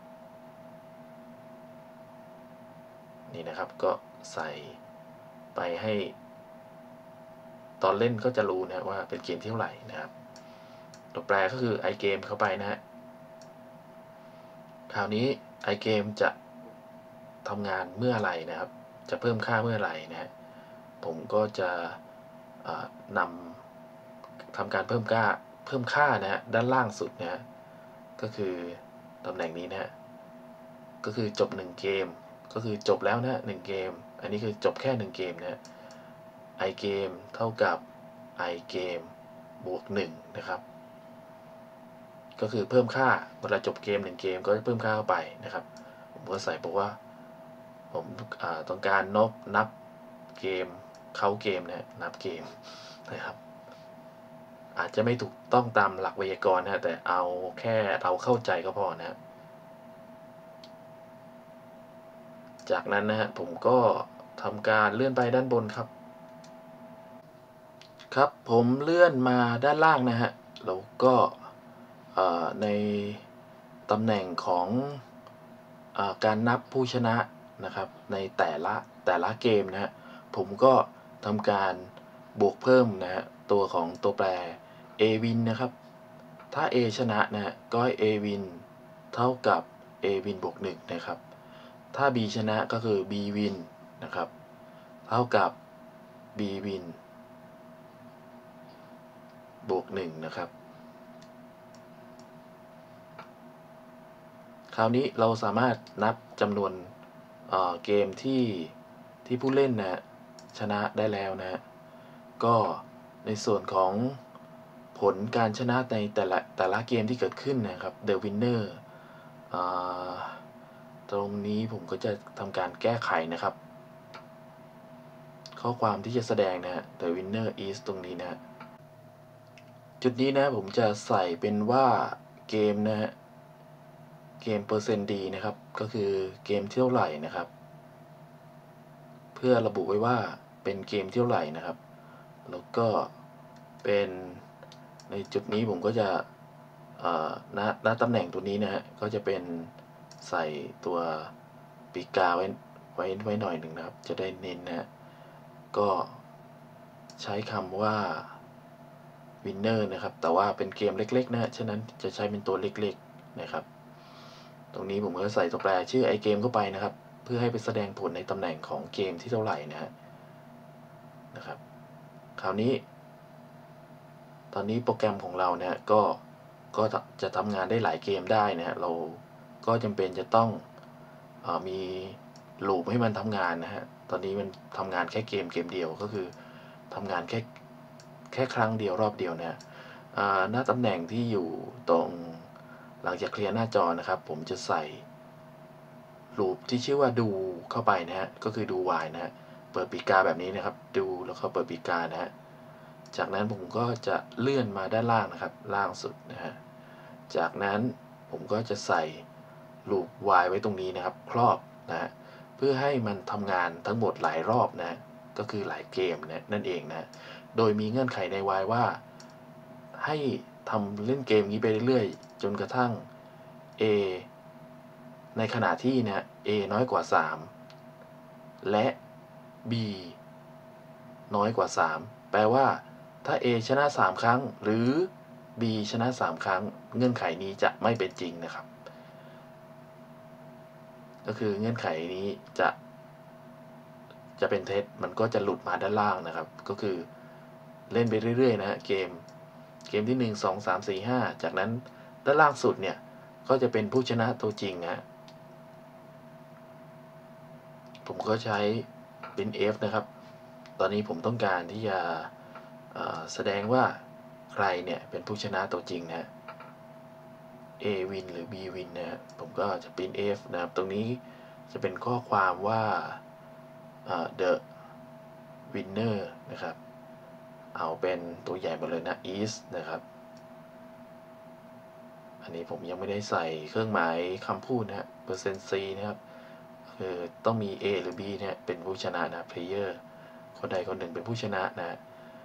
นี่นะครับก็ใส่ไปให้ตอนเล่นก็จะรู้นะว่าเป็นเกมที่เท่าไหร่นะครับตัวแปรก็คือ iGame เข้าไปนะฮะคราวนี้ iGame จะทำงานเมื่อไหร่นะครับจะเพิ่มค่าเมื่อไหร่นะฮะผมก็จะนำทำการเพิ่มค่านะฮะด้านล่างสุดนะฮะก็คือตำแหน่งนี้นะฮะก็คือจบ1เกมก็คือจบแล้วนะ1เกมอันนี้คือจบแค่1เกมนะ iGame เท่ากับ iGame บวก1นะครับก็คือเพิ่มค่าเวลาจบเกม1เกมก็จะเพิ่มค่าเข้าไปนะครับผมก็ใส่บอกว่าผมต้องการนับเกมเข้าเกมนะนับเกมนะครับอาจจะไม่ถูกต้องตามหลักไวยากรณ์นะแต่เอาแค่เราเข้าใจก็พอนะจากนั้นนะฮะผมก็ทำการเลื่อนไปด้านบนครับครับผมเลื่อนมาด้านล่างนะฮะแล้วก็ในตำแหน่งของการนับผู้ชนะนะครับในแต่ละเกมนะฮะผมก็ทำการบวกเพิ่มนะฮะตัวของตัวแปร A win นะครับถ้า A ชนะนะฮะก็ให้ A win เท่ากับ A win บวก1นะครับถ้า B ชนะก็คือ B win นะครับเท่ากับ B win บวก1นะครับคราวนี้เราสามารถนับจำนวนเกมที่ผู้เล่นนะชนะได้แล้วนะก็ในส่วนของผลการชนะในแต่ละเกมที่เกิดขึ้นนะครับ The Winner ตรงนี้ผมก็จะทำการแก้ไขนะครับข้อความที่จะแสดงนะ The Winner is ตรงนี้นะจุดนี้นะผมจะใส่เป็นว่าเกมนะฮะเกมเปอร์เซ็นต์ดีนะครับก็คือเกมเท่าไหร่นะครับเพื่อระบุไว้ว่าเป็นเกมเท่าไหร่นะครับแล้วก็เป็นในจุดนี้ผมก็จะณตำแหน่งตัวนี้นะฮะก็จะเป็นใส่ตัวปีกาไว้หน่อยหนึ่งนะครับจะได้เน้นนะก็ใช้คำว่า winner นะครับแต่ว่าเป็นเกมเล็กๆนะฉะนั้นจะใช้เป็นตัวเล็กๆนะครับตรงนี้ผมก็ใส่ตัวแปรชื่อ iGame เข้าไปนะครับเพื่อให้ไปแสดงผลในตำแหน่งของเกมที่เท่าไหร่นะครับคราวนี้ตอนนี้โปรแกรมของเราเนี่ยก็จะทำงานได้หลายเกมได้นะเราก็จำเป็นจะต้องมีลูปให้มันทำงานนะฮะตอนนี้มันทำงานแค่เกมเดียวก็คือทำงานแค่ครั้งเดียวรอบเดียวนะหน้าตำแหน่งที่อยู่ตรงหลังจากเคลียร์หน้าจอนะครับผมจะใส่ลูปที่ชื่อว่าดูเข้าไปนะฮะก็คือดู while นะฮะเปิดปีกาแบบนี้นะครับดูแล้วก็เปิดปีกานะฮะจากนั้นผมก็จะเลื่อนมาด้านล่างนะครับล่างสุดนะฮะจากนั้นผมก็จะใส่ลูป while ไว้ตรงนี้นะครับครอบนะเพื่อให้มันทำงานทั้งหมดหลายรอบนะก็คือหลายเกมนะนั่นเองนะโดยมีเงื่อนไขใน while ว่าให้ทำเล่นเกมนี้ไปเรื่อยๆจนกระทั่ง A ในขณะที่นะ A น้อยกว่า3และ B น้อยกว่า3แปลว่าถ้า A ชนะ3ครั้งหรือ B ชนะ3ครั้งเงื่อนไขนี้จะไม่เป็นจริงนะครับก็คือเงื่อนไขนี้จะเป็นเท็จมันก็จะหลุดมาด้านล่างนะครับก็คือเล่นไปเรื่อยๆนะเกมที่1 2 3 4 5จากนั้นด้านล่างสุดเนี่ยก็จะเป็นผู้ชนะตัวจริงนะผมก็ใช้เป็น F นะครับตอนนี้ผมต้องการที่จะแสดงว่าใครเนี่ยเป็นผู้ชนะตัวจริงนะ A win หรือ B win นะผมก็จะพิมพ์ F นะครับตรงนี้จะเป็นข้อความว่าthe winner นะครับเอาเป็นตัวใหญ่มาเลยนะ is นะครับอันนี้ผมยังไม่ได้ใส่เครื่องหมายคำพูดนะเปอร์เซ็นต์ C นะครับคือต้องมี A หรือ B เนี่ยเป็นผู้ชนะนะ player คนใดคนหนึ่งเป็นผู้ชนะนะ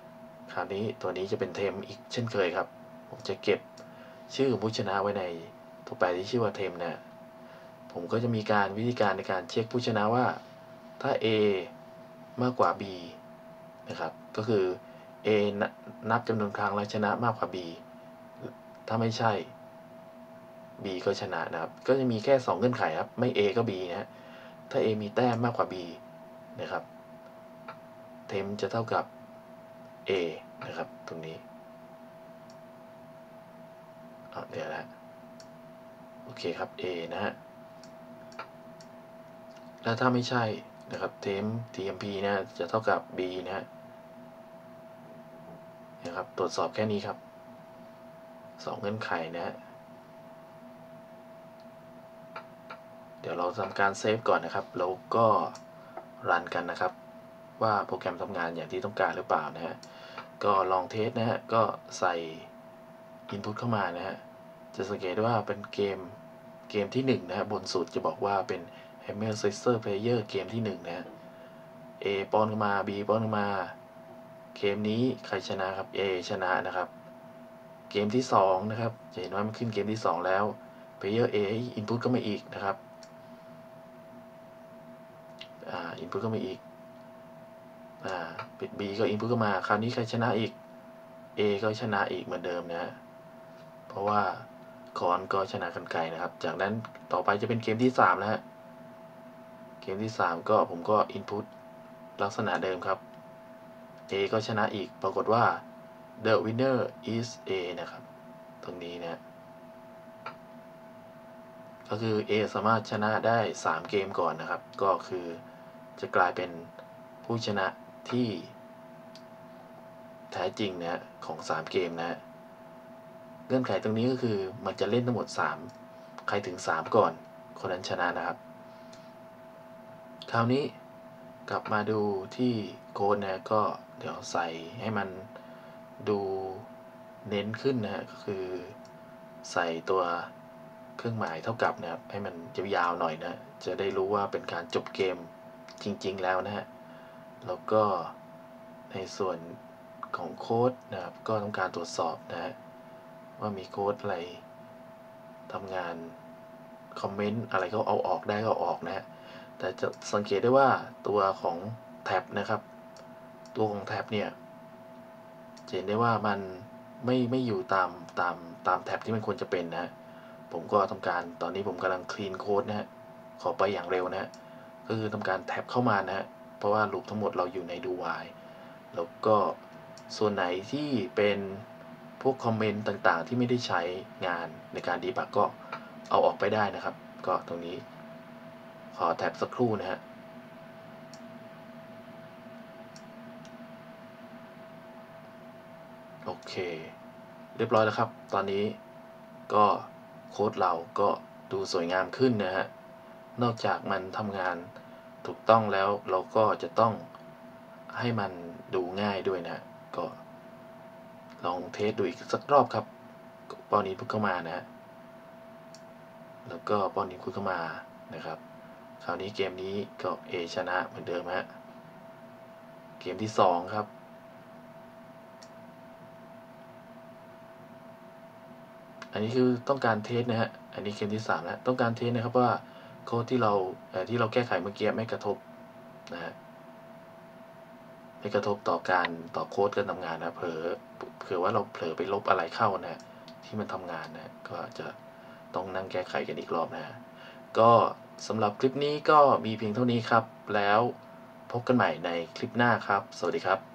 คราวนี้ตัวนี้จะเป็นเทมอีกเช่นเคยครับผมจะเก็บชื่อผู้ชนะไว้ในตัวแปรที่ชื่อว่าเทมนะผมก็จะมีวิธีการในการเช็คผู้ชนะว่าถ้า A มากกว่า B นะครับก็คือ A นับจำนวนครั้งแล้วชนะมากกว่า B ถ้าไม่ใช่ B ก็ชนะนะครับก็จะมีแค่2เงื่อนไขครับไม่ A ก็ B นะถ้า A มีแต้มมากกว่า B นะครับเทมจะเท่ากับ A นะครับตรงนี้เดี๋ยวนะโอเคครับ A นะฮะแล้วถ้าไม่ใช่นะครับเทม TMP นะจะเท่ากับ B นะครับตรวจสอบแค่นี้ครับ2เงื่อนไขนะเดี๋ยวเราทำการเซฟก่อนนะครับแล้วก็รันกันนะครับว่าโปรแกรมทำงานอย่างที่ต้องการหรือเปล่านะฮะก็ลองเทสนะฮะก็ใส่ Input เข้ามานะฮะจะสังเกตว่าเป็นเกมที่1นะฮะบนสุดจะบอกว่าเป็น Hammer Slicer Player เกมที่1นะฮะ A ป้อนเข้ามา B ป้อนเข้ามาเกมนี้ใครชนะครับ A ชนะนะครับเกมที่2นะครับจะเห็นว่ามันขึ้นเกมที่2แล้ว Player A Input เข้ามาอีกนะครับInput เข้ามาอีกB ก็ Input เข้ามาคราวนี้ใครชนะอีก A ก็ชนะอีกเหมือนเดิมนะเพราะว่าคอนก็ชนะกันไกลนะครับจากนั้นต่อไปจะเป็นเกมที่3แล้วฮะเกมที่3ก็ผมก็ Input ลักษณะเดิมครับ A ก็ชนะอีกปรากฏว่า the winner is A นะครับตรงนี้นะก็คือ A สามารถชนะได้3เกมก่อนนะครับก็คือจะกลายเป็นผู้ชนะที่แท้จริงนะของ3เกมนะเงื่อนไขตรงนี้ก็คือมันจะเล่นทั้งหมด3ใครถึง3ก่อนคนนั้นชนะนะครับคราวนี้กลับมาดูที่โค้ดนะก็เดี๋ยวใส่ให้มันดูเน้นขึ้นนะฮะก็คือใส่ตัวเครื่องหมายเท่ากับนะครับให้มันยาวๆหน่อยนะจะได้รู้ว่าเป็นการจบเกมจริงๆแล้วนะฮะแล้วก็ในส่วนของโค้ดนะครับก็ต้องการตรวจสอบนะฮะว่ามีโค้ดอะไรทำงานคอมเมนต์อะไรก็เอาออกได้ก็เอาออกนะฮะแต่จะสังเกตได้ว่าตัวของแท็บนะครับตัวของแท็บเนี่ยจะเห็นได้ว่ามันไม่อยู่ตามแท็บที่มันควรจะเป็นนะผมก็ทำการตอนนี้ผมกำลังคลีนโค้ดนะฮะขอไปอย่างเร็วนะก็คือทำการแท็บเข้ามานะฮะเพราะว่าลูปทั้งหมดเราอยู่ใน do while แล้วก็ส่วนไหนที่เป็นพวกคอมเมนต์ต่างๆที่ไม่ได้ใช้งานในการดีบักก็เอาออกไปได้นะครับก็ตรงนี้ขอแท็บสักครู่นะฮะโอเคเรียบร้อยแล้วครับตอนนี้ก็โค้ดเราก็ดูสวยงามขึ้นนะฮะนอกจากมันทำงานถูกต้องแล้วเราก็จะต้องให้มันดูง่ายด้วยนะก็ลองเทสดูอีกสักรอบครับป้อนนี้พุ่งเข้ามานะฮะแล้วก็ป้อนนี้พุ่งเข้ามานะครับคราวนี้เกมนี้ก็ A ชนะเหมือนเดิมฮะเกมที่2ครับอันนี้คือต้องการเทสนะฮะอันนี้เกมที่3แล้วต้องการเทสนะครับว่าโค้ดที่เราแก้ไขเมื่อกี้ไม่กระทบนะฮะไม่กระทบต่อโค้ดการทำงานนะเผื่อว่าเราเผลอไปลบอะไรเข้านะที่มันทำงานนะก็จะต้องนั่งแก้ไขกันอีกรอบนะก็สำหรับคลิปนี้ก็มีเพียงเท่านี้ครับแล้วพบกันใหม่ในคลิปหน้าครับสวัสดีครับ